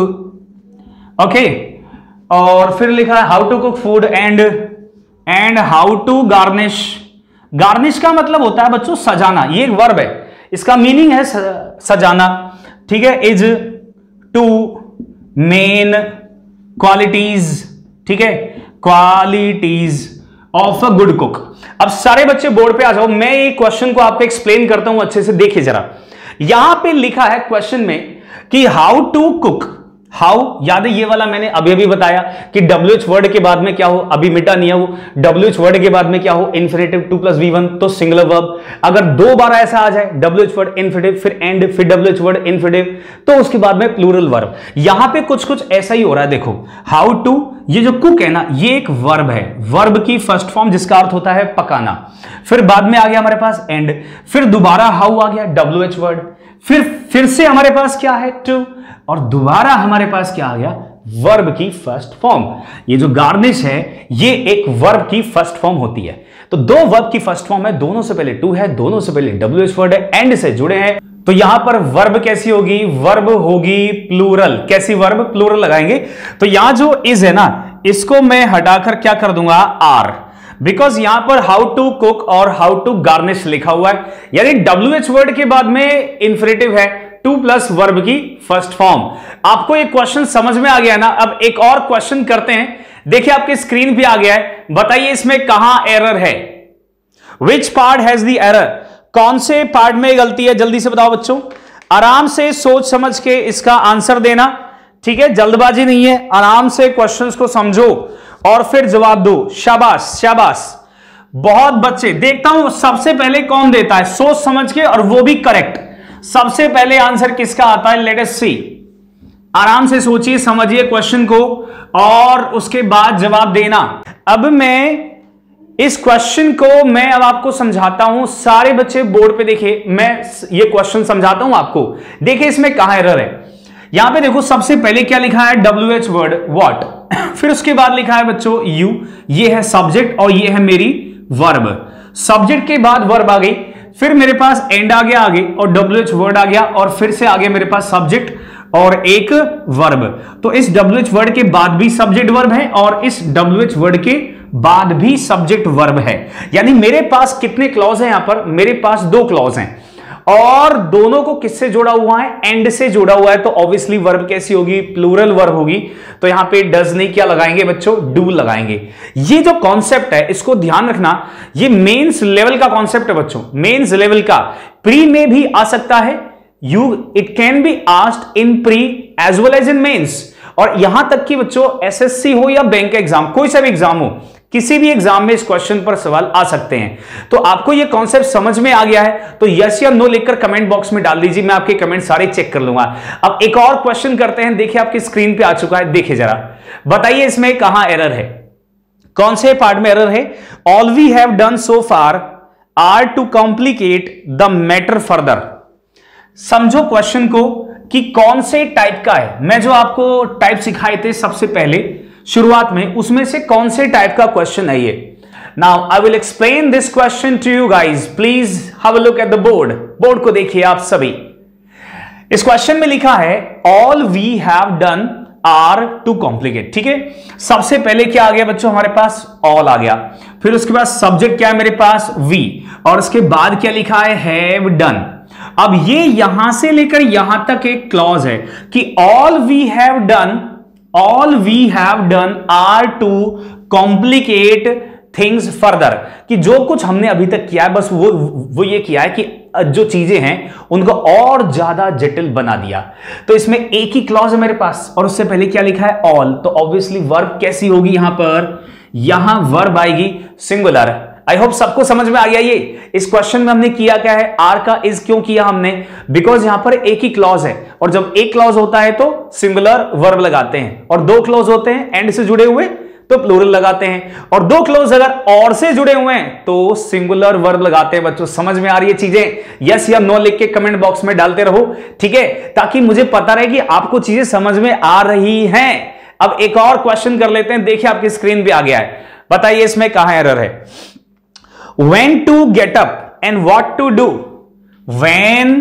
ओके, और फिर लिखा है how to cook food and how to garnish. Garnish का मतलब होता है बच्चों सजाना, ये एक वर्ब है, इसका मीनिंग है सजाना, ठीक है। इज टू मेन क्वालिटीज, ठीक है, qualities of a good cook. अब सारे बच्चे बोर्ड पे आ जाओ, मैं ये क्वेश्चन को आपको एक्सप्लेन करता हूं अच्छे से। देखिए जरा, यहां पे लिखा है क्वेश्चन में कि हाउ टू कुक। हाउ याद है, ये वाला मैंने अभी बताया कि WH वर्ड के बाद में क्या हो, अभी मिटा नहीं है वो, WH वर्ड के बाद में क्या हो, इंफिनिटिव 2+V1, तो सिंगुलर वर्ब। अगर दो बार ऐसा आ जाए WH वर्ड इंफिनिटिव फिर एंड फिर WH वर्ड इंफिनिटिव, तो उसके बाद में प्लूरल वर्ब। यहां पे कुछ ऐसा ही हो रहा है। देखो हाउ टू, ये जो कुक है ना, ये एक वर्ब है, वर्ब की फर्स्ट फॉर्म जिसका अर्थ होता है पकाना। फिर बाद में आ गया हमारे पास एंड, फिर दोबारा हाउ आ गया WH वर्ड, फिर से हमारे पास क्या है टू, और दोबारा हमारे पास क्या आ गया वर्ब की फर्स्ट फॉर्म। ये जो गार्निश है ये एक वर्ब की फर्स्ट फॉर्म होती है। तो दो वर्ब की फर्स्ट फॉर्म है, दोनों से पहले टू है, दोनों से पहले WH वर्ड है, एंड से जुड़े हैं। तो यहां पर वर्ब कैसी होगी? वर्ब होगी प्लूरल। कैसी वर्ब? प्लूरल लगाएंगे। तो यहां जो इज है ना, इसको मैं हटाकर क्या कर दूंगा आर, बिकॉज यहां पर हाउ टू कुक और हाउ टू गार्निश लिखा हुआ है, यानी WH वर्ड के बाद में इंफिनिटिव है, 2+ वर्ब की फर्स्ट फॉर्म। आपको एक क्वेश्चन समझ में आ गया ना? अब एक और क्वेश्चन करते हैं। देखिए आपकी स्क्रीन पे आ गया है, बताइए इसमें कहां एरर है? Which part has the error? कौन से पार्ट में गलती है? जल्दी से बताओ बच्चों, आराम से सोच समझ के इसका आंसर देना, ठीक है, जल्दबाजी नहीं है, आराम से क्वेश्चंस को समझो और फिर जवाब दो। शाबाश शाबाश, बहुत बच्चे। देखता हूं सबसे पहले कौन देता है सोच समझ के, और वो भी करेक्ट। सबसे पहले आंसर किसका आता है? Let us see. आराम से सोचिए, समझिए क्वेश्चन को और उसके बाद जवाब देना। अब मैं इस क्वेश्चन को अब आपको समझाता हूं। सारे बच्चे बोर्ड पे देखिए, मैं ये क्वेश्चन समझाता हूं आपको। देखिए इसमें कहां एरर है। यहां पे देखो सबसे पहले क्या लिखा है? WH वर्ड व्हाट, फिर उसके बाद लिखा है बच्चों यू, ये है सब्जेक्ट और ये है मेरी वर्ब। सब्जेक्ट के बाद वर्ब आ गई, फिर मेरे पास एंड आ गया आगे और WH वर्ड आ गया और फिर से आगे मेरे पास सब्जेक्ट और एक वर्ब। तो इस WH वर्ड के बाद भी सब्जेक्ट वर्ब है और इस WH वर्ड के बाद भी सब्जेक्ट वर्ब है। यानी मेरे पास कितने क्लॉज हैं यहां पर? मेरे पास 2 क्लॉज हैं और दोनों को किससे जोड़ा हुआ है? एंड से जोड़ा हुआ है। तो ऑब्वियसली वर्ब कैसी होगी? प्लूरल वर्ब होगी। तो यहां पे डज नहीं, क्या लगाएंगे बच्चों? डू लगाएंगे। ये जो कॉन्सेप्ट है इसको ध्यान रखना, ये मेंस लेवल का कॉन्सेप्ट है बच्चों, मेंस लेवल का। प्री में भी आ सकता है, it can be asked in pre as well as in mains. और यहां तक कि बच्चों SSC हो या बैंक का एग्जाम, कोई सा भी एग्जाम हो, किसी भी एग्जाम में इस क्वेश्चन पर सवाल आ सकते हैं। तो आपको यह कॉन्सेप्ट समझ में आ गया है तो यस या नो लिखकर कमेंट बॉक्स में डाल दीजिए, मैं आपके कमेंट सारे चेक कर लूंगा। अब एक और क्वेश्चन करते हैं, देखिए आपकी स्क्रीन पे आ चुका है, देखिए जरा, बताइए इसमें कहां एरर है, कौन से पार्ट में एरर है? All we have done so far are to complicate the matter further. समझो क्वेश्चन को कि कौन से टाइप का है। मैं जो आपको टाइप सिखाए थे सबसे पहले शुरुआत में, उसमें से कौन से टाइप का क्वेश्चन है ये। Now I will explain this question to you guys, please have a look at the board. Board को देखिए आप सभी। इस क्वेश्चन में लिखा है all we have done are to complicate. ठीक है, सबसे पहले क्या आ गया बच्चों? हमारे पास ऑल आ गया, फिर उसके बाद सब्जेक्ट क्या है मेरे पास? वी, और उसके बाद क्या लिखा है? Have done. अब ये यहां से लेकर यहां तक एक क्लॉज है कि all we have done are to complicate things further, कि जो कुछ हमने अभी तक किया है बस वो ये किया है कि जो चीजें हैं उनको और ज्यादा जटिल बना दिया। तो इसमें एक ही क्लॉज है मेरे पास और उससे पहले क्या लिखा है? ऑल। तो ऑब्वियसली वर्ब कैसी होगी यहां पर? यहां वर्ब आएगी सिंगुलर। आई होप सबको समझ में आ गया ये। इस क्वेश्चन में हमने किया क्या है? आर का इज क्यों किया हमने? बिकॉज यहां पर एक ही क्लॉज है और जब एक क्लॉज होता है तो सिंगुलर वर्ब लगाते हैं और 2 क्लॉज होते हैं एंड से जुड़े हुए तो प्लूरल लगाते हैं, और 2 क्लॉज अगर और से जुड़े हुए हैं तो सिंगुलर वर्ब लगाते हैं। बच्चों समझ में आ रही है चीजें? यस या नो लिख के कमेंट बॉक्स में डालते रहो, ठीक है, ताकि मुझे पता रहे कि आपको चीजें समझ में आ रही हैं। अब एक और क्वेश्चन कर लेते हैं, देखिए आपकी स्क्रीन पे आ गया है, बताइए इसमें कहां एरर है? When to get up and what to do? When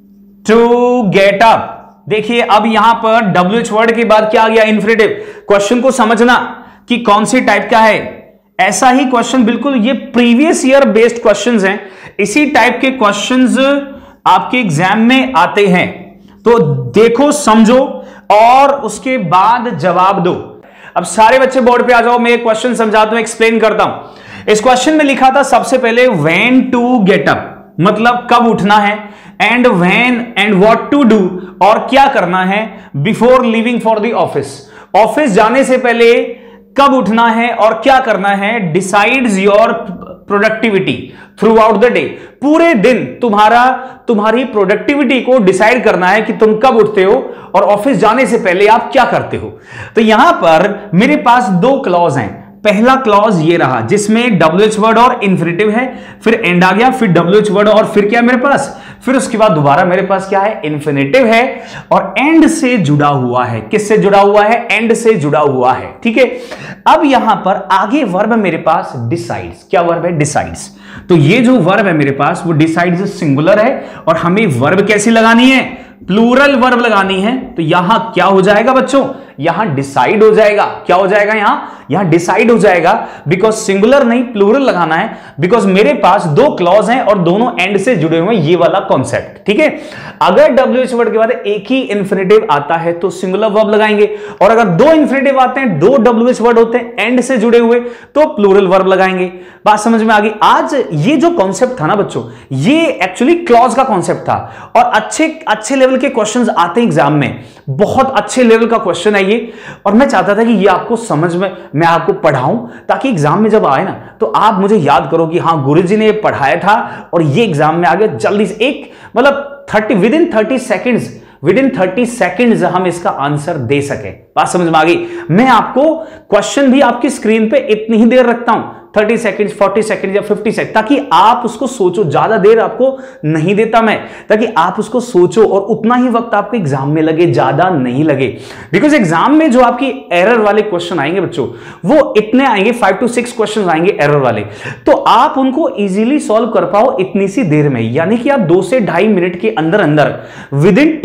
to get up। देखिए अब यहां पर WH वर्ड के बाद क्या आ गया? इन्फिनेटिव। क्वेश्चन को समझना कि कौन सी टाइप का है। ऐसा ही क्वेश्चन, बिल्कुल ये प्रीवियस ईयर बेस्ड क्वेश्चंस हैं, इसी टाइप के क्वेश्चंस आपके एग्जाम में आते हैं। तो देखो, समझो और उसके बाद जवाब दो। अब सारे बच्चे बोर्ड पे आ जाओ, मैं एक क्वेश्चन समझाता हूं, एक्सप्लेन करता हूं। इस क्वेश्चन में लिखा था सबसे पहले व्हेन टू गेट अप, मतलब कब उठना है, and when and what to do, और क्या करना है before leaving for the office. Office जाने से पहले कब उठना है और क्या करना है, decides your productivity throughout the day. पूरे दिन तुम्हारी प्रोडक्टिविटी को डिसाइड करना है कि तुम कब उठते हो और ऑफिस जाने से पहले आप क्या करते हो। तो यहां पर मेरे पास 2 क्लॉज हैं। पहला क्लॉज ये रहा जिसमें WH वर्ड और इन्फिनेटिव है, फिर एंड आ गया, फिर WH वर्ड और फिर क्या मेरे पास, फिर उसके बाद दोबारा मेरे पास क्या है? इन्फिनेटिव है और एंड से जुड़ा हुआ है। किससे जुड़ा हुआ है? एंड से जुड़ा हुआ है, ठीक है। अब यहां पर आगे वर्ब मेरे पास डिसाइड्स। क्या वर्ब है? डिसाइड्स। तो ये जो वर्ब है मेरे पास वो डिसाइड्स सिंगुलर है और हमें वर्ब कैसी लगानी है? प्लूरल वर्ब लगानी है। तो यहां क्या हो जाएगा बच्चों? यहां डिसाइड हो जाएगा। क्या हो जाएगा? यहां डिसाइड हो जाएगा, बिकॉज सिंगुलर नहीं प्लूरल लगाना है, बिकॉज मेरे पास 2 क्लॉज हैं और दोनों एंड से जुड़े हुए, ये वाला कॉन्सेप्ट, ठीक है। अगर WH वर्ड के बाद एक ही इन्फिनेटिव आता है तो सिंगुलर वर्ब लगाएंगे, और अगर 2 इन्फिनेटिव आते हैं, 2 WH वर्ड होते हैं एंड से जुड़े हुए, तो प्लूरल वर्ब लगाएंगे। बात समझ में आ गई? आज ये जो कॉन्सेप्ट था ना बच्चों, ये एक्चुअली क्लॉज का कॉन्सेप्ट था और अच्छे लेवल के क्वेश्चंस आते हैं एग्जाम में, बहुत अच्छे लेवल का क्वेश्चन है ये, और मैं चाहता था कि ये आपको समझ में, मैं आपको पढ़ाऊं ताकि एग्जाम में जब आए ना तो आप मुझे याद करो कि हां गुरुजी ने पढ़ाया था और ये एग्जाम में आ गया जल्दी से। एक मतलब 30 सेकेंड्स हम इसका आंसर दे सके। बात समझ में आ गई? मैं आपको क्वेश्चन भी आपकी स्क्रीन पे इतनी ही देर रखता हूं 30 सेकंड, 40 सेकंड या 50 सेकंड, ताकि आप उसको सोचो। ज्यादा देर आपको नहीं देता मैं, ताकि आप उसको सोचो और उतना ही वक्त आपको एग्जाम में लगे, ज्यादा नहीं लगे। बिकॉज एग्जाम में जो आपकी एरर वाले क्वेश्चन आएंगे बच्चों, वो इतने आएंगे, 5 to 6 क्वेश्चन आएंगे एरर वाले, तो आप उनको इजीली सॉल्व कर पाओ इतनी सी देर में। यानी कि आप 2 से 2.5 मिनट के अंदर अंदर विदिन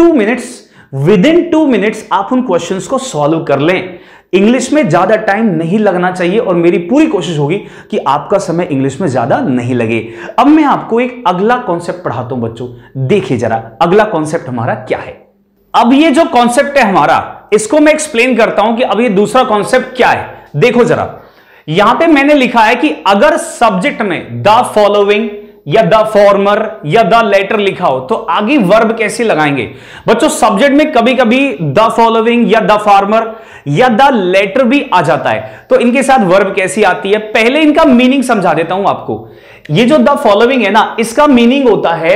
2 मिनट्स आप उन क्वेश्चंस को सॉल्व कर लें। इंग्लिश में ज्यादा टाइम नहीं लगना चाहिए और मेरी पूरी कोशिश होगी कि आपका समय इंग्लिश में ज्यादा नहीं लगे। अब मैं आपको एक अगला कॉन्सेप्ट पढ़ाता हूं बच्चों, देखिए जरा अगला कॉन्सेप्ट हमारा क्या है। अब ये जो कॉन्सेप्ट है हमारा, इसको मैं एक्सप्लेन करता हूं कि अब ये दूसरा कॉन्सेप्ट क्या है। देखो जरा, यहां पे मैंने लिखा है कि अगर सब्जेक्ट में द फॉलोइंग या द फॉर्मर या द लेटर लिखा हो तो आगे वर्ब कैसे लगाएंगे। बच्चों सब्जेक्ट में कभी कभी द फॉलोइंग या द फार्मर या द लेटर भी आ जाता है, तो इनके साथ वर्ब कैसी आती है, पहले इनका मीनिंग समझा देता हूं आपको। ये जो द फॉलोइंग है ना, इसका मीनिंग होता है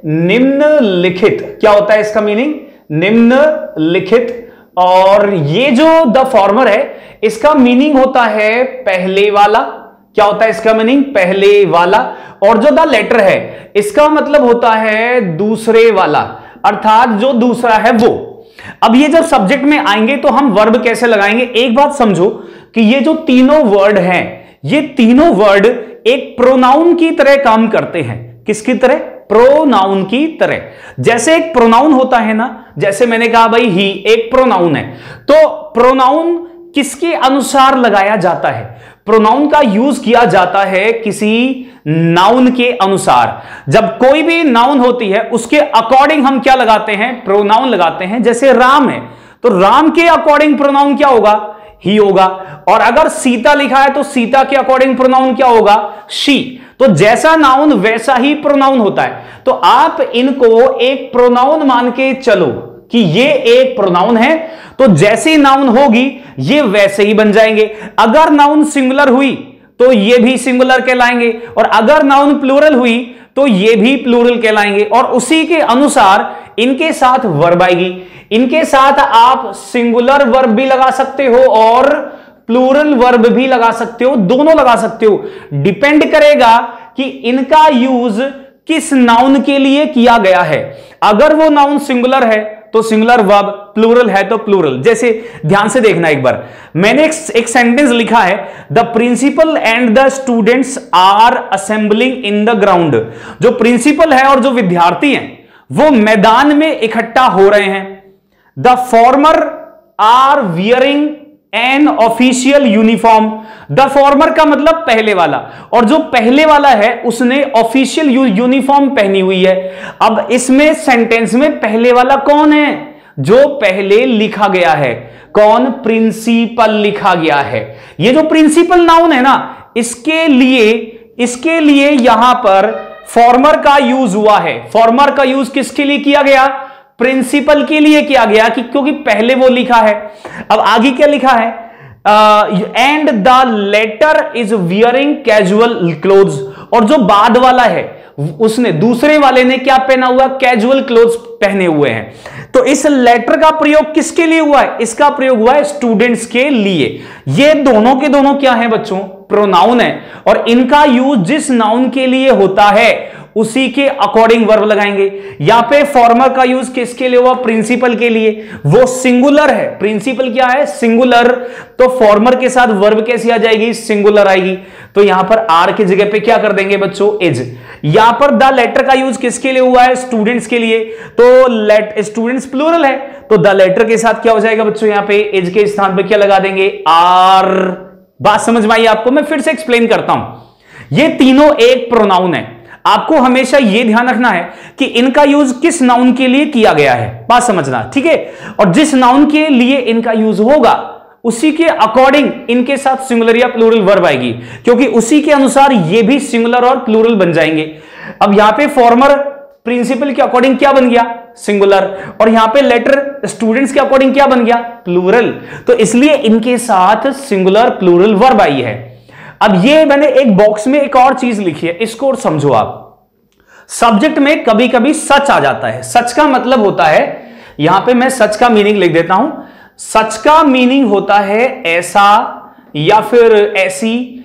निम्नलिखित। क्या होता है इसका मीनिंग? निम्नलिखित। और ये जो द फॉर्मर है, इसका मीनिंग होता है पहले वाला। क्या होता है इसका मीनिंग? पहले वाला। और जो द लेटर है, इसका मतलब होता है दूसरे वाला, अर्थात जो दूसरा है वो। अब ये जब सब्जेक्ट में आएंगे तो हम वर्ब कैसे लगाएंगे। एक बात समझो कि ये जो तीनों वर्ड हैं, ये तीनों वर्ड एक प्रोनाउन की तरह काम करते हैं। किसकी तरह? प्रोनाउन की तरह। जैसे एक प्रोनाउन होता है ना, जैसे मैंने कहा भाई ही एक प्रोनाउन है, तो प्रोनाउन किसके अनुसार लगाया जाता है? प्रोनाउन का यूज किया जाता है किसी नाउन के अनुसार। जब कोई भी नाउन होती है उसके अकॉर्डिंग हम क्या लगाते हैं? प्रोनाउन लगाते हैं। जैसे राम है तो राम के अकॉर्डिंग प्रोनाउन क्या होगा? ही होगा। और अगर सीता लिखा है तो सीता के अकॉर्डिंग प्रोनाउन क्या होगा? शी। तो जैसा नाउन वैसा ही प्रोनाउन होता है। तो आप इनको एक प्रोनाउन मान के चलो कि ये एक प्रोनाउन है, तो जैसी नाउन होगी ये वैसे ही बन जाएंगे। अगर नाउन सिंगुलर हुई तो ये भी सिंगुलर कहलाएंगे, और अगर नाउन प्लूरल हुई तो ये भी प्लूरल कहलाएंगे। और उसी के अनुसार इनके साथ वर्ब आएगी। इनके साथ आप सिंगुलर वर्ब भी लगा सकते हो और प्लूरल वर्ब भी लगा सकते हो, दोनों लगा सकते हो। डिपेंड करेगा कि इनका यूज किस नाउन के लिए किया गया है। अगर वो नाउन सिंगुलर है तो सिंगुलर वर्ब, प्लूरल है तो प्लूरल। जैसे ध्यान से देखना एक बार, मैंने एक सेंटेंस लिखा है, the principal and the students are assembling in the ground. जो प्रिंसिपल है और जो विद्यार्थी हैं वो मैदान में इकट्ठा हो रहे हैं। The former are wearing an official uniform. The former का मतलब पहले वाला, और जो पहले वाला है उसने ऑफिशियल यूनिफॉर्म पहनी हुई है। अब इसमें सेंटेंस में पहले वाला कौन है? जो पहले लिखा गया है। कौन? प्रिंसिपल लिखा गया है। ये जो प्रिंसिपल नाउन है ना, इसके लिए यहां पर फॉर्मर का यूज हुआ है। फॉर्मर का यूज किसके लिए किया गया? प्रिंसिपल के लिए किया गया, कि क्योंकि पहले वो लिखा है। अब आगे क्या लिखा है? And the latter is wearing casual clothes. और जो बाद वाला है उसने, दूसरे वाले ने क्या पहना हुआ? कैजुअल क्लोथ्स पहने हुए हैं। तो इस लेटर का प्रयोग किसके लिए हुआ है? इसका प्रयोग हुआ है स्टूडेंट्स के लिए। ये दोनों के दोनों क्या है बच्चों? प्रोनाउन है। और इनका यूज जिस नाउन के लिए होता है उसी के अकॉर्डिंग वर्ब लगाएंगे। यहां पे फॉर्मर का यूज किसके लिए हुआ? प्रिंसिपल के लिए। वो सिंगुलर है। प्रिंसिपल क्या है? सिंगुलर। तो फॉर्मर के साथ वर्ब कैसी आ जाएगी? सिंगुलर आएगी। तो यहां पर आर की जगह पे क्या कर देंगे बच्चों? इज। यहां पर द लेटर का यूज किसके लिए हुआ है? स्टूडेंट्स के लिए। तो स्टूडेंट्स प्लूरल है, तो द लेटर के साथ क्या हो जाएगा बच्चों? यहां पे इज के स्थान पे क्या लगा देंगे? आर। बात समझ में आई आपको? मैं फिर से एक्सप्लेन करता हूं। ये तीनों एक प्रोनाउन है। आपको हमेशा यह ध्यान रखना है कि इनका यूज किस नाउन के लिए किया गया है, बात समझना, ठीक है। और जिस नाउन के लिए इनका यूज होगा उसी के अकॉर्डिंग इनके साथ सिंगुलर या प्लूरल वर्ब आएगी, क्योंकि उसी के अनुसार ये भी सिंगुलर और प्लूरल बन जाएंगे। अब यहां पे फॉर्मर प्रिंसिपल के अकॉर्डिंग क्या बन गया? सिंगुलर। और यहां पे लेटर स्टूडेंट्स के अकॉर्डिंग क्या बन गया? प्लूरल। तो इसलिए इनके साथ सिंगुलर प्लूरल वर्ब आई है। अब ये मैंने एक बॉक्स में एक और चीज लिखी है, इसको और समझो आप। सब्जेक्ट में कभी कभी सच आ जाता है। सच का मतलब होता है, यहां पे मैं सच का मीनिंग लिख देता हूं। सच का मीनिंग होता है ऐसा या फिर ऐसी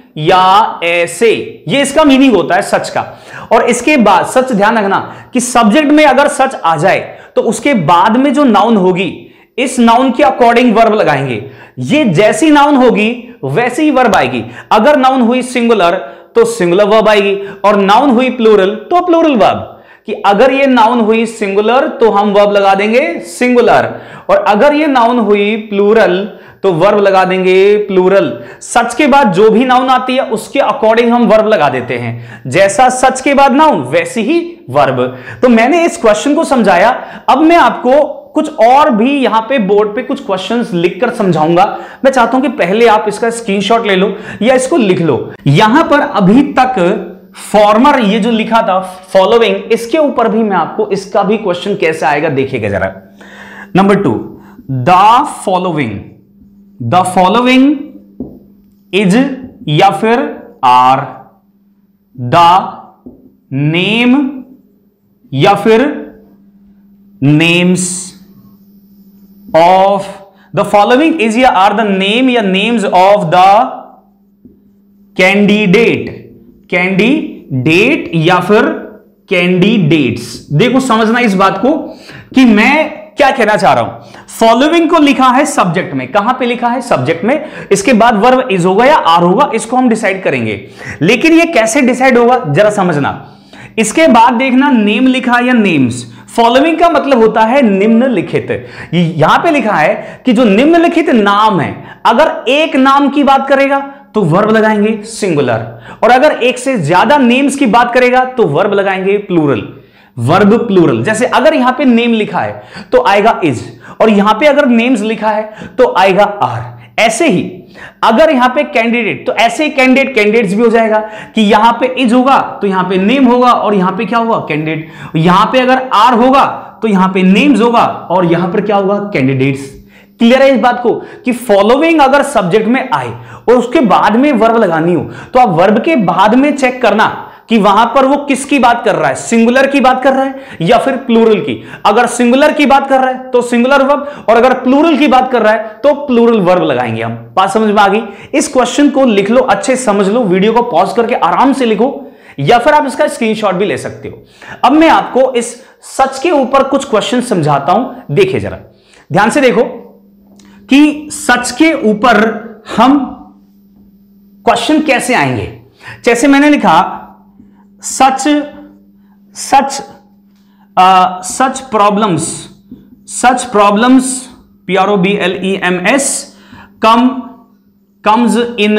या ऐसे, ये इसका मीनिंग होता है सच का। और इसके बाद सच, ध्यान रखना कि सब्जेक्ट में अगर सच आ जाए तो उसके बाद में जो नाउन होगी इस नाउन के अकॉर्डिंग वर्ब लगाएंगे। ये जैसी नाउन होगी वैसी ही वर्ब आएगी। अगर नाउन हुई सिंगुलर तो सिंगुलर वर्ब आएगी, और नाउन हुई प्लूरल तो प्लूरल वर्ब। कि अगर ये नाउन हुई सिंगुलर तो हम वर्ब लगा देंगे सिंगुलर, और अगर ये नाउन हुई प्लूरल तो वर्ब लगा देंगे प्लूरल। सच के बाद जो भी नाउन आती है उसके अकॉर्डिंग हम वर्ब लगा देते हैं, जैसा सच के बाद नाउन वैसी ही वर्ब। तो मैंने इस क्वेश्चन को समझाया। अब मैं आपको कुछ और भी यहां पे बोर्ड पे कुछ क्वेश्चंस लिखकर समझाऊंगा। मैं चाहता हूं कि पहले आप इसका स्क्रीनशॉट ले लो या इसको लिख लो। यहां पर अभी तक फॉर्मर ये जो लिखा था फॉलोइंग, इसके ऊपर भी मैं आपको इसका भी क्वेश्चन कैसे आएगा देखिएगा जरा। नंबर 2, द फॉलोइंग इज या फिर आर द नेम या फिर names of, the following is या आर द नेम या नेम्स ऑफ द कैंडिडेट या फिर कैंडिडेट्स। देखो समझना इस बात को कि मैं क्या कहना चाह रहा हूं। फॉलोइंग को लिखा है सब्जेक्ट में, कहां पे लिखा है सब्जेक्ट में, इसके बाद वर्ब इज होगा या आर होगा, इसको हम डिसाइड करेंगे। लेकिन ये कैसे डिसाइड होगा जरा समझना। इसके बाद देखना नेम लिखा है या नेम्स। फॉलोइंग का मतलब होता है निम्नलिखित। यहां पे लिखा है कि जो निम्नलिखित नाम है, अगर एक नाम की बात करेगा तो वर्ब लगाएंगे सिंगुलर, और अगर एक से ज्यादा नेम्स की बात करेगा तो वर्ब लगाएंगे प्लूरल। वर्ब प्लूरल, जैसे अगर यहां पे नेम लिखा है तो आएगा इज, और यहां पे अगर नेम्स लिखा है तो आएगा आर। ऐसे ही अगर यहां पे कैंडिडेट, तो ऐसे ही कैंडिडेट्स भी हो जाएगा कि यहां पे इज होगा तो यहां पे नेम होगा, और यहां पे क्या होगा कैंडिडेट। यहां पे अगर आर होगा तो यहां पे नेम्स होगा, और यहां पर क्या होगा कैंडिडेट्स। क्लियर है इस बात को कि फॉलोइंग अगर सब्जेक्ट में आए और उसके बाद में वर्ब लगानी हो तो आप वर्ब के बाद में चेक करना कि वहां पर वो किसकी बात कर रहा है, सिंगुलर की बात कर रहा है या फिर प्लूरल की। अगर सिंगुलर की बात कर रहा है तो सिंगुलर वर्ब, और अगर प्लूरल की बात कर रहा है तो प्लूरल वर्ब लगाएंगे हम। बात समझ में आ गई। इस क्वेश्चन को लिख लो, अच्छे समझ लो, वीडियो को पॉज करके आराम से लिखो, या फिर आप इसका स्क्रीनशॉट भी ले सकते हो। अब मैं आपको इस सच के ऊपर कुछ क्वेश्चन समझाता हूं, देखिए जरा ध्यान से देखो कि सच के ऊपर हम क्वेश्चन कैसे आएंगे। जैसे मैंने लिखा such problems PROBLEMS comes in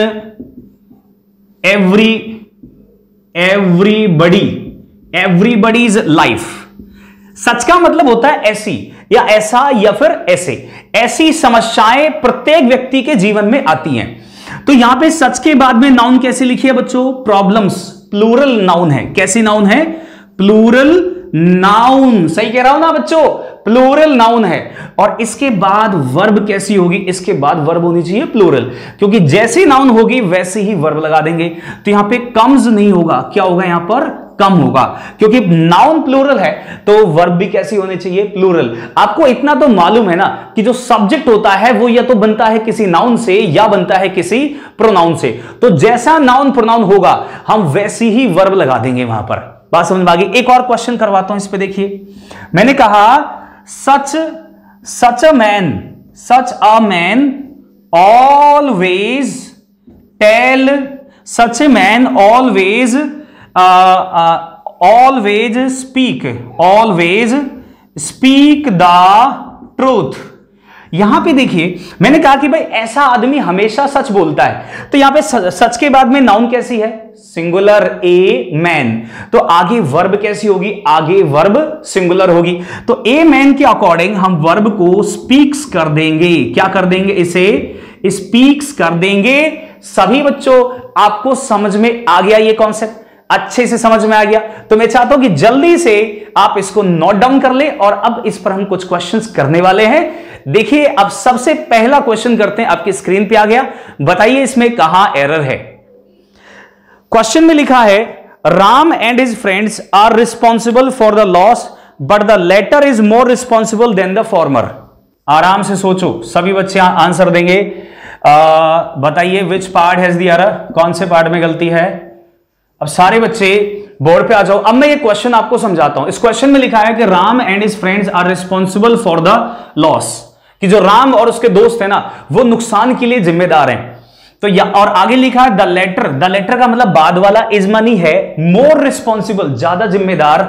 everybody's life। Such का मतलब होता है ऐसी या ऐसा या फिर ऐसी समस्याएं प्रत्येक व्यक्ति के जीवन में आती हैं। तो यहां पे सच के बाद में नाउन कैसे लिखी है बच्चों, प्रॉब्लम्स, प्लूरल नाउन है। कैसी नाउन है, प्लूरल नाउन। सही कह रहा हूं ना बच्चों, प्लूरल नाउन है। और इसके बाद वर्ब कैसी होगी, इसके बाद वर्ब होनी चाहिए प्लूरल, क्योंकि जैसी नाउन होगी वैसे ही वर्ब लगा देंगे। तो यहां पे कम्स नहीं होगा, क्या होगा यहां पर कम होगा, क्योंकि नाउन प्लूरल है तो वर्ब भी कैसी होनी चाहिए, प्लूरल। आपको इतना तो मालूम है ना कि जो सब्जेक्ट होता है वो या तो बनता है किसी नाउन से या बनता है किसी प्रोनाउन से। तो जैसा नाउन प्रोनाउन होगा हम वैसी ही वर्ब लगा देंगे वहां पर। बात समझ में आ गई। एक और क्वेश्चन करवाता हूं इस पे, देखिए मैंने कहा such a man always tell, such a man always speak the truth. यहां पे देखिए मैंने कहा कि भाई ऐसा आदमी हमेशा सच बोलता है, तो यहां पे सच के बाद में नाउन कैसी है, सिंगुलर ए मैन। तो आगे वर्ब कैसी होगी, आगे वर्ब सिंगुलर होगी। तो ए मैन के अकॉर्डिंग हम वर्ब को स्पीक्स कर देंगे। क्या कर देंगे, इसे स्पीक्स कर देंगे। सभी बच्चों आपको समझ में आ गया ये कॉन्सेप्ट, अच्छे से समझ में आ गया। तो मैं चाहता हूं कि जल्दी से आप इसको नोट डाउन कर ले, और अब इस पर हम कुछ क्वेश्चंस करने वाले हैं। देखिए अब सबसे पहला क्वेश्चन करते हैं, आपकी स्क्रीन पे आ गया। बताइए इसमें कहां एरर है। क्वेश्चन में लिखा है Ram and his friends are responsible for the loss but the latter is more responsible than the former. आराम से सोचो, सभी बच्चे आंसर देंगे। बताइए which part has the error, कौन से पार्ट में गलती है। अब सारे बच्चे बोर्ड पे आ जाओ। अब मैं ये क्वेश्चन आपको समझाता हूं। इस क्वेश्चन में लिखा है कि Ram and his friends are responsible for the loss, कि जो राम और उसके दोस्त है ना वो नुकसान के लिए जिम्मेदार हैं। तो और आगे लिखा है द लेटर का मतलब बाद वाला, इज मनी है, मोर रिस्पॉन्सिबल ज्यादा जिम्मेदार,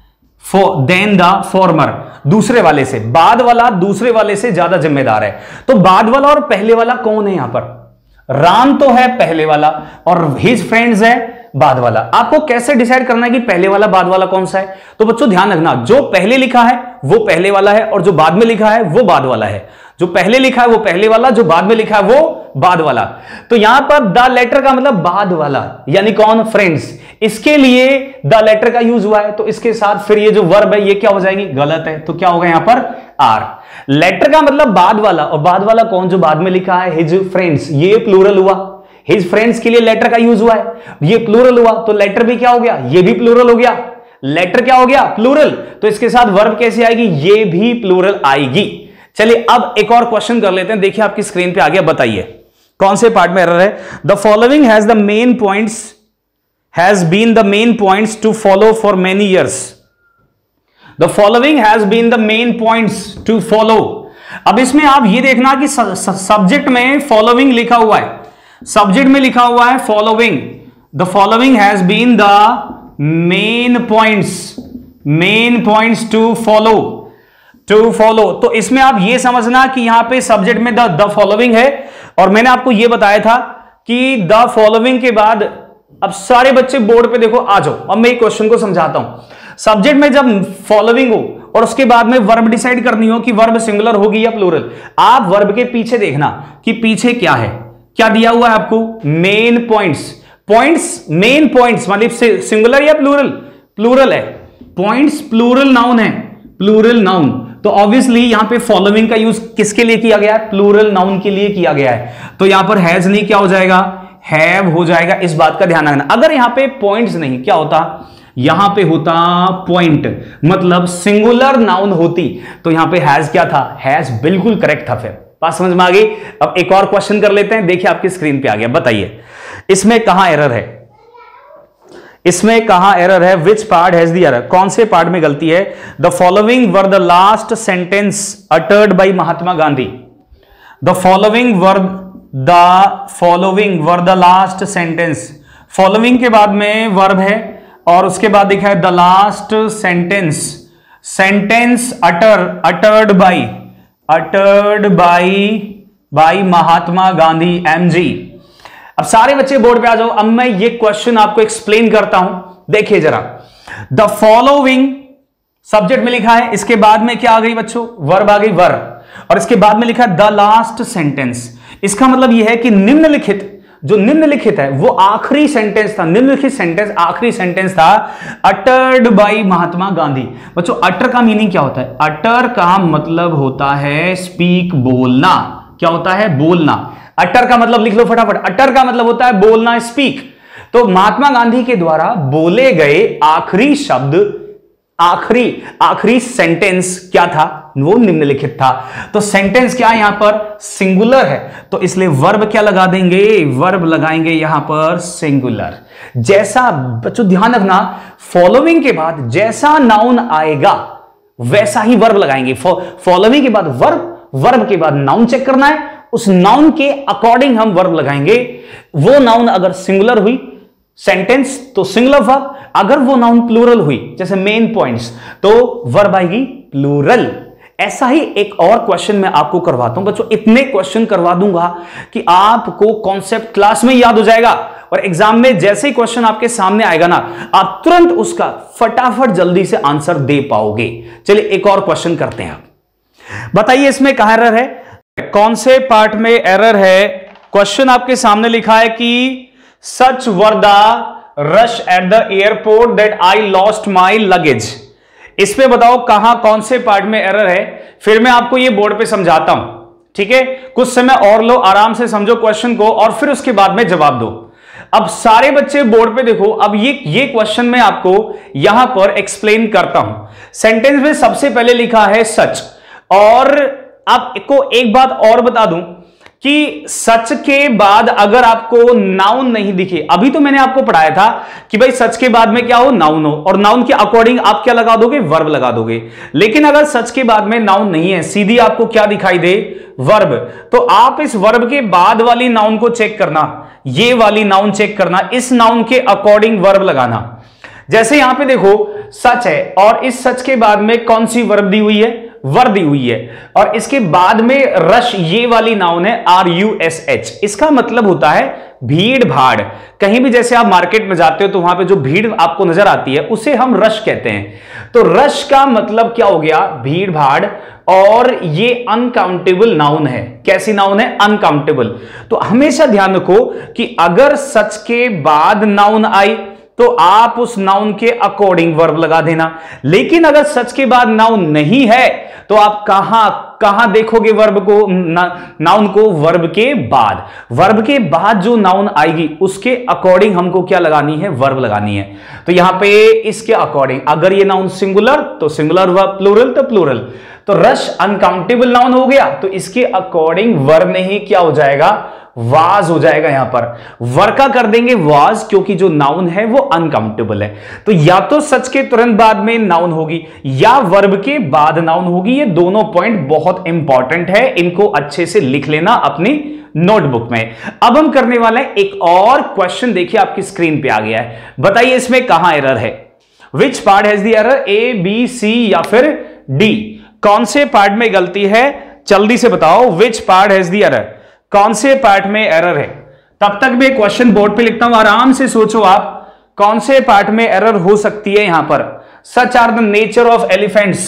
देन द फॉर्मर दूसरे वाले से, बाद वाला दूसरे वाले से ज्यादा जिम्मेदार है। तो बाद वाला और पहले वाला कौन है यहां पर? राम तो है पहले वाला और हिज फ्रेंड्स है बाद वाला। आपको कैसे डिसाइड करना है कि पहले वाला बाद वाला कौन सा है? तो बच्चों ध्यान रखना, जो पहले लिखा है वो पहले वाला है और जो बाद में लिखा है वो बाद वाला है। जो पहले लिखा है वो पहले वाला, जो बाद में लिखा है वो बाद वाला। तो यहां पर द लेटर का मतलब बाद वाला, यानी कौन? फ्रेंड्स। इसके लिए द लेटर का यूज हुआ है, तो इसके साथ फिर ये जो वर्ब है ये क्या हो जाएगी? गलत है। तो क्या होगा यहां पर? आर। लेटर का मतलब बाद वाला, और बाद वाला कौन? जो बाद में लिखा है हिज फ्रेंड्स, ये प्लूरल हुआ। हिज फ्रेंड्स के लिए लेटर का यूज हुआ है, ये प्लूरल हुआ, तो लेटर भी क्या हो गया? ये भी प्लूरल हो गया। लेटर क्या हो गया? प्लूरल। तो इसके साथ वर्ब कैसे आएगी? ये भी प्लूरल आएगी। चलिए अब एक और क्वेश्चन कर लेते हैं। देखिए आपकी स्क्रीन पे आ गया, बताइए कौन से पार्ट में एरर है। The following has the main points, has been the main points to follow for many years. The following has been the main points to follow. अब इसमें आप ये देखना कि सब्जेक्ट में फॉलोइंग लिखा हुआ है, सब्जेक्ट में लिखा हुआ है following. The following has been the main points to follow. तो इसमें आप ये समझना कि यहां पे सब्जेक्ट में द फॉलोइंग है, और मैंने आपको ये बताया था कि द फॉलोइंग के बाद, अब सारे बच्चे बोर्ड पे देखो आ जाओ, अब मैं एक क्वेश्चन को समझाता हूं। सब्जेक्ट में जब फॉलोइंग हो और उसके बाद में वर्ब डिसाइड करनी हो कि वर्ब सिंगुलर होगी या प्लूरल, आप वर्ब के पीछे देखना कि पीछे क्या है, क्या दिया हुआ है आपको? मेन पॉइंट्स, मेन पॉइंट्स मतलब सिंगुलर या प्लूरल? प्लूरल है। पॉइंट्स प्लूरल नाउन है, प्लूरल नाउन। तो ऑब्वियसली यहां पे फॉलोइंग का यूज किसके लिए किया गया है? प्लूरल नाउन के लिए किया गया है। तो यहां पर हैज नहीं, क्या हो जाएगा? हैव हो जाएगा। इस बात का ध्यान रखना। अगर यहां पे पॉइंट्स नहीं, क्या होता? यहां पे होता पॉइंट, मतलब सिंगुलर नाउन होती, तो यहां पे हैज क्या था? हैज बिल्कुल करेक्ट था। फिर बात समझ में आ गई। अब एक और क्वेश्चन कर लेते हैं। देखिए आपकी स्क्रीन पे आ गया, बताइए इसमें कहां एरर है? इसमें कहां एरर है? Which part has the error, कौन से पार्ट में गलती है? The following were the last sentence uttered by Mahatma Gandhi. The following were the last sentence. Following के बाद में वर्ब है और उसके बाद लिखा है the last sentence uttered by Mahatma Gandhi MG. अब सारे बच्चे बोर्ड पे आ जाओ। अब मैं ये क्वेश्चन आपको एक्सप्लेन करता हूं, देखिए जरा। द फॉलोइंग सब्जेक्ट में लिखा है, इसके बाद में क्या आ गई बच्चों? वर्ब आ गई, वर्ब, और इसके बाद में लिखा है द लास्ट सेंटेंस। इसका मतलब यह है कि निम्नलिखित है वो आखिरी सेंटेंस था, निम्नलिखित सेंटेंस आखिरी सेंटेंस था, अटर्ड बाई महात्मा गांधी। बच्चों अटर का मीनिंग क्या होता है? अटर का मतलब होता है स्पीक, बोलना। क्या होता है? बोलना। अटर का मतलब लिख लो फटाफट। अटर का मतलब होता है बोलना, स्पीक। तो महात्मा गांधी के द्वारा बोले गए आखिरी शब्द, आखिरी सेंटेंस क्या था? वो निम्नलिखित था। तो सेंटेंस क्या है यहां पर? सिंगुलर है, तो इसलिए वर्ब क्या लगा देंगे? वर्ब लगाएंगे यहां पर सिंगुलर। जैसा बच्चों ध्यान रखना, फॉलोइंग के बाद जैसा नाउन आएगा वैसा ही वर्ब लगाएंगे। फॉलोइंग के बाद वर्ब के बाद नाउन चेक करना है, उस नाउन के अकॉर्डिंग हम वर्ब लगाएंगे। वो नाउन अगर सिंगुलर हुई सेंटेंस तो सिंगुलर वर्ब, अगर वो नाउन प्लूरल हुई जैसे मेन पॉइंट्स तो वर्ब आएगी प्लूरल। ऐसा ही एक और क्वेश्चन मैं आपको करवाता हूं बच्चों। इतने क्वेश्चन करवा दूंगा कि आपको कॉन्सेप्ट क्लास में याद हो जाएगा, और एग्जाम में जैसे ही क्वेश्चन आपके सामने आएगा ना, आप तुरंत उसका फटाफट जल्दी से आंसर दे पाओगे। चलिए एक और क्वेश्चन करते हैं। आप बताइए इसमें कहां एरर है, कौन से पार्ट में एरर है? क्वेश्चन आपके सामने लिखा है कि such were the rush at the airport that I lost my luggage. इस पे बताओ कहां, कौन से पार्ट में एरर है? फिर मैं आपको ये बोर्ड पे समझाता हूं, ठीक है? कुछ समय और लो, आराम से समझो क्वेश्चन को, और फिर उसके बाद में जवाब दो। अब सारे बच्चे बोर्ड पे देखो। अब ये क्वेश्चन मैं आपको यहां पर एक्सप्लेन करता हूं। सेंटेंस में सबसे पहले लिखा है सच, और आपको एक बात और बता दूं कि सच के बाद अगर आपको नाउन नहीं दिखे, अभी तो मैंने आपको पढ़ाया था कि भाई सच के बाद में क्या हो, नाउन हो, और नाउन के अकॉर्डिंग आप क्या लगा दोगे, वर्ब लगा दोगे। लेकिन अगर सच के बाद में नाउन नहीं है, सीधी आपको क्या दिखाई दे, वर्ब, तो आप इस वर्ब के बाद वाली नाउन को चेक करना, ये वाली नाउन चेक करना, इस नाउन के अकॉर्डिंग वर्ब लगाना। जैसे यहां पे देखो सच है और इस सच के बाद में कौन सी वर्ब दी हुई है, वर्ब दी हुई है, और इसके बाद में रश, ये वाली नाउन है RUSH। इसका मतलब होता है भीड़ भाड़। कहीं भी जैसे आप मार्केट में जाते हो तो वहां पे जो भीड़ आपको नजर आती है उसे हम रश कहते हैं। तो रश का मतलब क्या हो गया, भीड़ भाड़, और ये अनकाउंटेबल नाउन है। कैसी नाउन है, अनकाउंटेबल। तो हमेशा ध्यान रखो कि अगर सच के बाद नाउन आई तो आप उस नाउन के अकॉर्डिंग वर्ब लगा देना। लेकिन अगर सच के बाद नाउन नहीं है तो आप कहां देखोगे वर्ब को, नाउन को, वर्ब के बाद। वर्ब के बाद जो नाउन आएगी उसके अकॉर्डिंग हमको क्या लगानी है, वर्ब लगानी है। तो यहां पे इसके अकॉर्डिंग, अगर ये नाउन सिंगुलर तो सिंगुलर, वर्ब प्लूरल तो प्लूरल। तो रश अनकाउंटेबल नाउन हो गया, तो इसके अकॉर्डिंग वर्ब नहीं क्या हो जाएगा, वाज हो जाएगा। यहां पर वर्ब का कर देंगे वाज, क्योंकि जो नाउन है वो अनकाउंटेबल है। तो या तो सच के तुरंत बाद में नाउन होगी या वर्ब के बाद नाउन होगी। ये दोनों पॉइंट बहुत इंपॉर्टेंट है, इनको अच्छे से लिख लेना अपनी नोटबुक में। अब हम करने वाले हैं एक और क्वेश्चन, देखिए आपकी स्क्रीन पे आ गया है। बताइए इसमें कहां एरर है, which part has the error, A, B, C या फिर D? कौन से पार्ट में गलती है, जल्दी से बताओ, which part has the error, कौन से पार्ट में एरर है। तब तक मैं क्वेश्चन बोर्ड पे लिखता हूं, आराम से सोचो आप कौन से पार्ट में एरर हो सकती है। यहां पर such are the nature of elephants,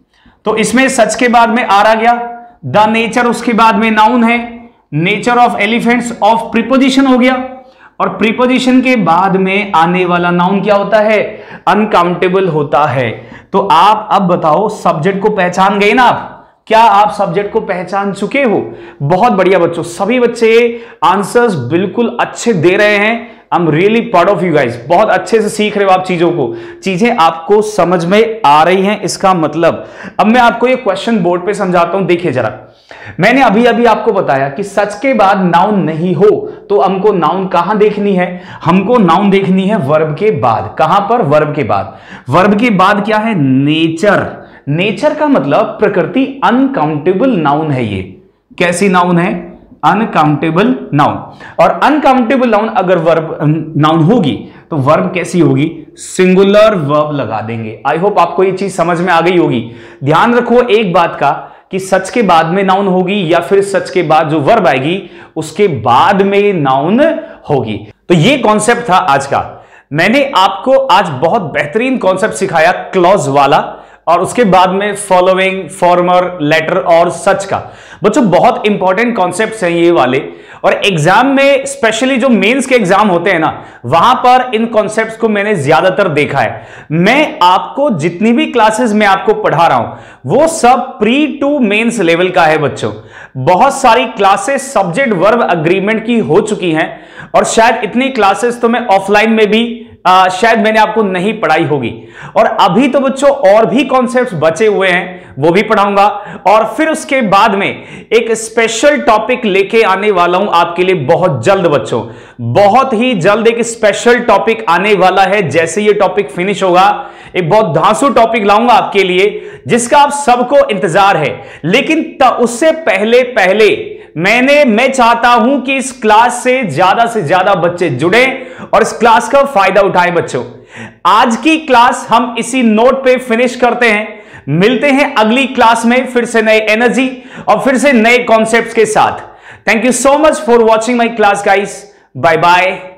तो इसमें सच के बाद में आर आ गया, द नेचर उसके बाद में नाउन है, nature of elephants of preposition हो गया, और प्रीपोजिशन के बाद में आने वाला नाउन क्या होता है, अनकाउंटेबल होता है। तो आप अब बताओ, सब्जेक्ट को पहचान गए ना आप, क्या आप सब्जेक्ट को पहचान चुके हो? बहुत बढ़िया बच्चों, सभी बच्चे आंसर्स बिल्कुल अच्छे दे रहे हैं। I am really proud of you guys, बहुत अच्छे से सीख रहे हो आप चीजों को, चीजें आपको समझ में आ रही हैं। इसका मतलब अब मैं आपको ये क्वेश्चन बोर्ड पे समझाता हूं, देखिए जरा। मैंने अभी अभी आपको बताया कि सच के बाद नाउन नहीं हो तो हमको नाउन कहां देखनी है, हमको नाउन देखनी है वर्ब के बाद। कहां पर, वर्ब के बाद। वर्ब के बाद क्या है, नेचर। नेचर का मतलब प्रकृति, अनकाउंटेबल नाउन है ये। कैसी नाउन है, अनकाउंटेबल नाउन। और अनकाउंटेबल नाउन अगर वर्ब नाउन होगी तो वर्ब कैसी होगी, सिंगुलर वर्ब लगा देंगे। आई होप आपको ये चीज समझ में आ गई होगी। ध्यान रखो एक बात का कि सच के बाद में नाउन होगी या फिर सच के बाद जो वर्ब आएगी उसके बाद में नाउन होगी। तो ये कॉन्सेप्ट था आज का। मैंने आपको आज बहुत बेहतरीन कॉन्सेप्ट सिखाया क्लॉज वाला, और उसके बाद में फॉलोइंग, फॉर्मर, लेटर और सच का। बच्चों बहुत इंपॉर्टेंट कॉन्सेप्ट्स हैं ये वाले, और एग्जाम में स्पेशली जो मेंस के एग्जाम होते हैं ना, वहां पर इन कॉन्सेप्ट्स को मैंने ज्यादातर देखा है। मैं आपको जितनी भी क्लासेस में आपको पढ़ा रहा हूं वो सब प्री टू मेंस लेवल का है बच्चों। बहुत सारी क्लासेस सब्जेक्ट वर्ब अग्रीमेंट की हो चुकी हैं, और शायद इतनी क्लासेस तो मैं ऑफलाइन में भी शायद मैंने आपको नहीं पढ़ाई होगी। और अभी तो बच्चों और भी कॉन्सेप्ट्स बचे हुए हैं, वो भी पढ़ाऊंगा। और फिर उसके बाद में एक स्पेशल टॉपिक लेके आने वाला हूं आपके लिए बहुत जल्द बच्चों, बहुत ही जल्द एक स्पेशल टॉपिक आने वाला है। जैसे ये टॉपिक फिनिश होगा एक बहुत धांसू टॉपिक लाऊंगा आपके लिए, जिसका आप सबको इंतजार है। लेकिन उससे पहले मैं चाहता हूं कि इस क्लास से ज्यादा बच्चे जुड़े और इस क्लास का फायदा उठाएं बच्चों। आज की क्लास हम इसी नोट पे फिनिश करते हैं। मिलते हैं अगली क्लास में फिर से नए एनर्जी और फिर से नए कॉन्सेप्ट्स के साथ। Thank you so much for watching my class guys. Bye bye.